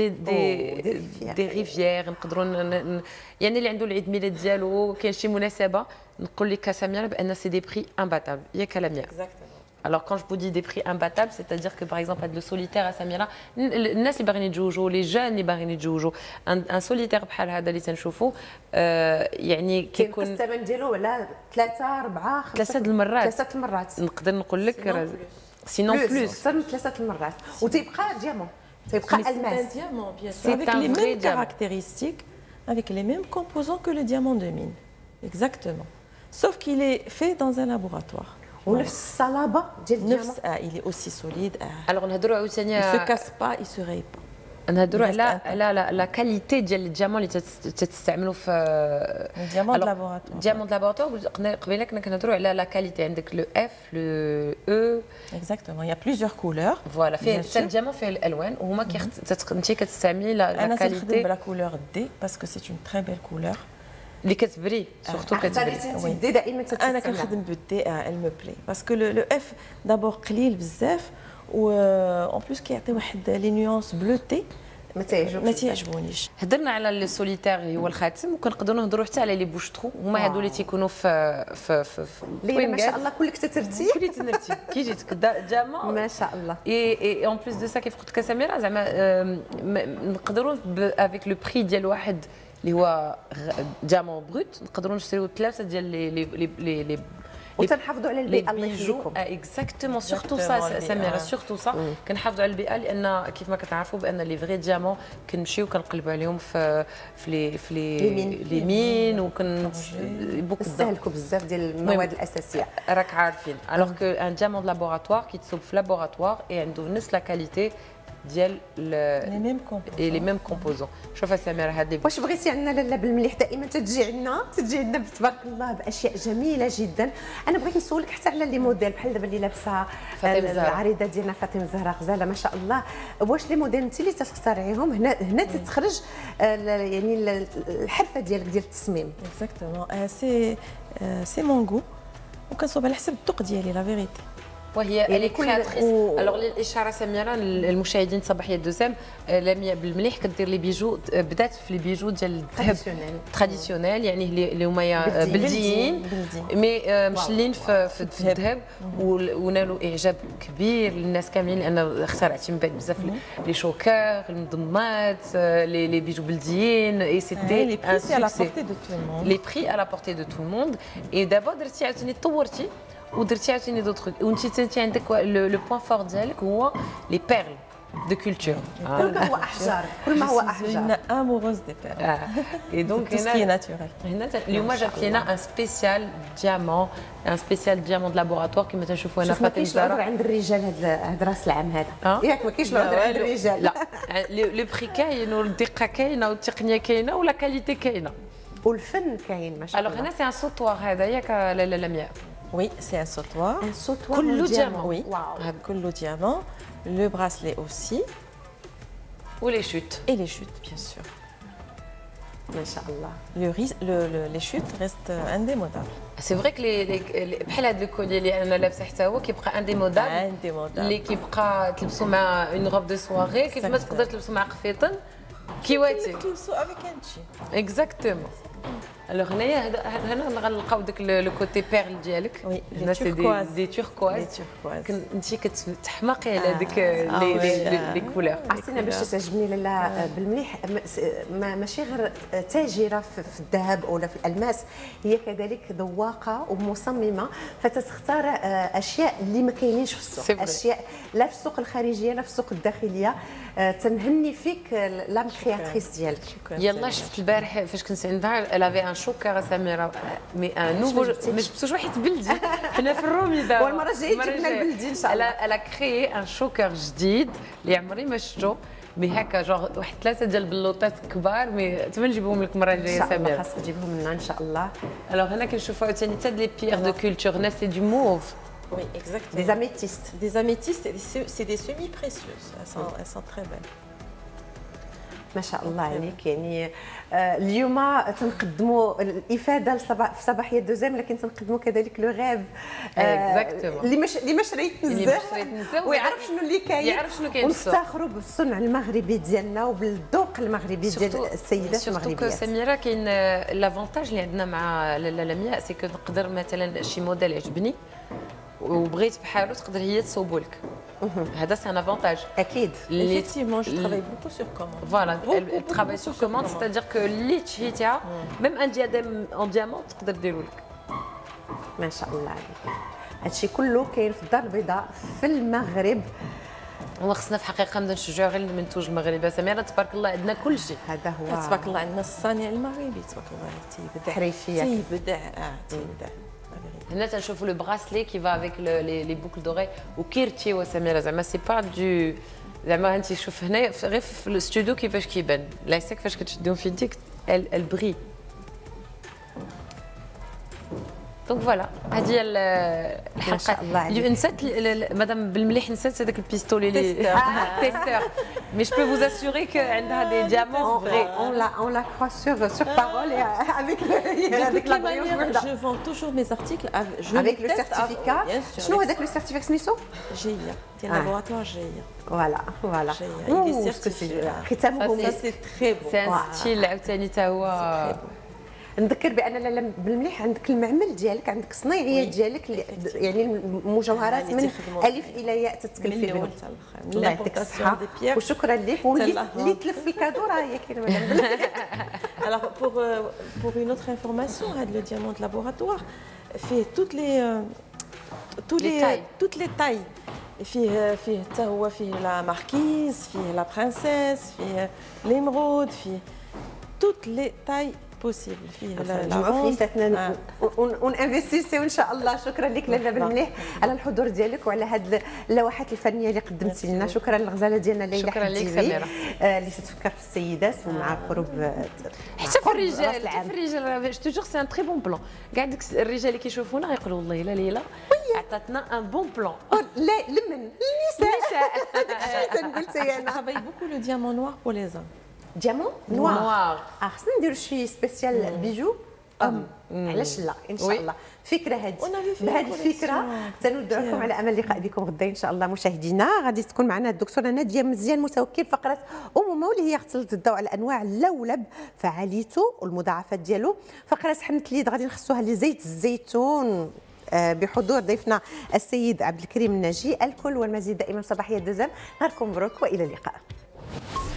دي ريفيير. نقدروا يعني اللي عنده العيد ميلاد ديالو كاين شي مناسبه نقول لك سميره بان سي دي بري امباتابل ياك لمياء. Alors quand je vous dis des prix imbattables, c'est-à-dire que par exemple le solitaire à Samira, الناس اللي باغيين يتزوجوا لي جون اللي باغيين يتزوجوا ان سوليتير بحال هذا اللي تنشوفوا يعني كيكون الثمن ديالو على 3 4 5 ثلاثه المرات. 3 المرات نقدر نقول لك سينون بلوس اكثر من 3 المرات. وتيبقى ديامون تيبقى الماس. C'est avec les mêmes caractéristiques, avec les mêmes composants que le diamant de mine. Exactement. Sauf qu'il est fait dans un laboratoire. ونفس الصلابه ديال الديامون. Il est aussi solide. Alors نهضروا عاوتاني Il se casse pas, il se raye pas. نهضروا على لا كاليتي ديال الديامون اللي تستعملوا في الديامون دو لابوراتوار. الديامون دو لابوراتوار قبيله كنا كنهضروا على لا كاليتي. عندك لو اف لو او. Exactement. Il y a plusieurs couleurs. فوالا فيه حتى الديامون فيه الالوان وهما انت كتستعملي لا كاليتي. انا كنخدم بلا كولور دي باسكو سي اون تري بيل كولور اللي كتبري سورتو كتبري. دي دائما تتسنى. انا كنخدم بالدي ال مو بلي باسكو لو اف دابور قليل بزاف و اون بليس كيعطي واحد لي نيونس بلوتي ما تيعجبونيش. هضرنا على لي سوليتير هو الخاتم، وكنقدروا نهضروا حتى على لي بوشترو هما هادو اللي تيكونوا في ليلى ما شاء الله كلك تترتي. كلي تنرتي كي جيتك ديامون ما شاء الله. اي اون بليس دو سا كيف قلت لك سميره زعما نقدروا افيك لو بري ديال واحد اللي هو ديامون بروت نقدروا نشريو 3 ديال لي وتنحافظوا على البيئه الله يخليكم. اكزاكتومون سورتو سا سميره سورتو سا كنحافظوا على البيئه لان كيف ما كتعرفوا بان لي فري ديامون كنمشيو كنقلبوا عليهم في لي مين بوك استهلكوا بزاف ديال المواد الاساسيه راك عارفين. الوغ كو ان ديامون لابوراتوار كيتصوب في لابوراتوار اي عنده نفس لا كاليتي ديال لي ميم كومبوزون. شوف سميره هذه واش بغيتي عندنا لاله بالمليح دائما تجي عندنا تبارك الله باشياء جميله جدا. انا بغيت نسولك حتى على لي موديل بحال دابا اللي لابسه العريضه ديالنا فاطمه الزهراء غزاله ما شاء الله. واش لي موديل انت اللي تختارعيهم هنا تتخرج يعني الحرفه ديالك ديال التصميم؟ اكزاكتومون سي مون غو وكنصوب على حسب الذوق ديالي لا فيريتي. وهي اللي كرياتريس. الوغ الاشاره سميره المشاهدين صباحيه دوزام لمياء بالمليح كدير لي بيجو بدات في لي بيجو ديال الذهب تراديسيونيل يعني اللي هما بلديين مي مشلين في الذهب ونالوا اعجاب كبير للناس كاملين لان اخترعتي من بعد بزاف لي شوكور المنظمات لي بيجو بلديين اي سيتي لي بري على بورتي دو تو الموند. لي بري على بورتي دو تو الموند اي دابا درتي عاوتاني طورتي ودرتي عاوتاني دو تروك وانت عندك لو بوين فور ديالك هو لي بيرل دو كولتور. كل ما هو احجار كل ما هو احجار. انا اموروز دي بيرل اي دونك هنا ناتورال. هنا اليوم جابت لنا ان سبيسيال ديامون ان سبيسيال ديامون د لابوراتوار كما تنشوفوا هنا فاطمه الزهراء. ما كاينش عند الرجال هذا راس العام هذا ياك ما كاينش عند الرجال. لا لو بري كاين والدقه كاينه والتقنيه كاينه ولا كاليتي كاينه والفن كاين ما شاء الله. الوغ هنا سي ان سوطوار هذا ياك لاله لمياء. Oui, c'est un sautoir. Un sautoir كله diamant. Oui, كله diamant. Le bracelet aussi. Ou les chutes. Et les chutes, bien sûr. ما شاء الله. Les chutes restent indémodables. C'est vrai que بحال هذا الكولي اللي انا لابسه حتى هو كيبقى انديمودابل. اللي كيبقى تلبسوا مع اون روب دو سواري كيف ما تقدر تلبسوا مع قفيطن كيواتي. تلبسوا avec un jean. Exactement. الوغ هنايا هنا غنلقاو داك لو كوتي بيرل ديالك. وي هنا سي دي توركواز. انت كتحماقي على ديك لي كولور. عرفتينا باش تعجبني لالا بالمليح ماشي غير تاجره في الذهب ولا في الالماس، هي كذلك ذواقه ومصممه، فتختار اشياء اللي ما كاينينش في السوق، اشياء لا في السوق الخارجيه لا في السوق الداخليه. تنهني فيك لا كرياتريس ديالك. يلا شفت البارح فاش كنت عندها لافي ان شوكر سميره مي ان نوفو ما جبتوش واحد بلدي حنا في الرومي دابا والمره الجايه جبنا البلدي ان شاء الله. الا كريي ان شوكر جديد اللي عمري ما شفتو مي هكا جوغ واحد 3 ديال البلوطات كبار مي تما نجيبهم لك المره الجايه سميره. خاصك تجيبهم لنا ان شاء الله. الوغ هنا كنشوفوا عاوتاني حتى لي بيير دو كولتور هنا سي دو موف. Oui, exactement. Des améthystes. Des améthystes, c'est des semi-précieuses. Elles sont très belles. ما شاء الله عليك. يعني اليوم تنقدموا الافاده في صباحيه دوزيام، لكن تنقدموا كذلك لو غيف اللي ما شريت نزاف ويعرف شنو اللي كاين، يعرف شنو كاين في السوق، ونفتخروا بالصنع المغربي ديالنا وبالذوق المغربي ديال السيدات المغربيات. سورتو سميره كاين لافونتاج اللي عندنا مع لاله لمياء سي كو نقدر مثلا شي موديل عجبني وبغيت بحالو تقدر هي تصوبو لك. هذا سي ان افونتاج اكيد. Effectivement, je travaille beaucoup sur commande. Voilà, elle travaille sur commande, c'est-à-dire que اللي تشهيتيها même un diadème en diamant تقدر ديرو لك. ما شاء الله عليك. هادشي كله كاين في الدار البيضاء في المغرب. وخصنا في حقيقه نبدا نشجعوا غير المنتوج المغربي. سميره تبارك الله عندنا كل شيء. هذا هو تبارك الله عندنا الصانع المغربي تبارك الله تيبدع حريفيه تيبدع. هنا تنشوفوا لو براسلي كي فا افيك لي بوكل دوري وكيرتي وسميره زعما سي با دو زعما انت شوف هنا غير في الاستوديو كيفاش كيبان لايسك فاش كتشديهم في يديك البري. دونك فوالا هذه هي الحلقه اللي نسات مدام بالمليح نسات هذاك البيستولي اللي تيستور مي جو بو فوز اسيوري كو عندها دي ديامون فري on la croit sur parole et avec la manière je vends toujours mes articles avec le certificat. شنو هذاك لو سيرتيفيكات سميتو؟ جية ديال لابوراتوار جية. فوالا ختامهم سي تري بون. سي ان ستيل عاوتاني حتى هو. نذكر بان لالا بالمليح عندك المعمل ديالك، عندك الصناعيه ديالك يعني المجوهرات من الف الى ياء تتكلفي بهم. الله يعطيك الصحه وشكرا لك. واللي تلف في الكادو راه هي كاينه مدام. Alors pour une autre information, le diamant de laboratoire fait toutes les tailles. فيه حتى هو فيه لا ماركيز، فيه لا برانسيس، فيه ليمرود، فيه toutes les tailles possible. فيه نجمعوا فليساتنا ونانفستيسيو ان شاء الله. شكرا لك لاله بالمليح على الحضور ديالك وعلى هذه اللوحات الفنيه اللي قدمتي لنا. شكرا للغزاله ديالنا ليلى حديبي اللي تتفكر في السيدات ومع قرب حتى في الرجال. حتى في الرجال جو توجور سي ان تري بون بلان. كاع ديك الرجال اللي كيشوفونا غيقولوا والله لا ليلى عطاتنا ان بون بلان. لا لمن النساء تنقول سي انا. travaille beaucoup le diamant noir pour les hommes. ديامون نوار. خصنا نديرو شي سبيسيال بيجو علاش لا ان شاء الله. فكره هذه بهذه الفكره تنودعكم على امل اللقاء بكم غدا ان شاء الله. مشاهدينا غادي تكون معنا الدكتوره ناديه مزيان متوكل فقره واللي هي اختلط الضوء على انواع اللولب فعاليته والمضاعفات ديالو. فقره حنت اليد غادي نخصوها لزيت الزيتون بحضور ضيفنا السيد عبد الكريم الناجي. الكل والمزيد دائما صباحيه دوزام. نهاركم مبروك والى اللقاء.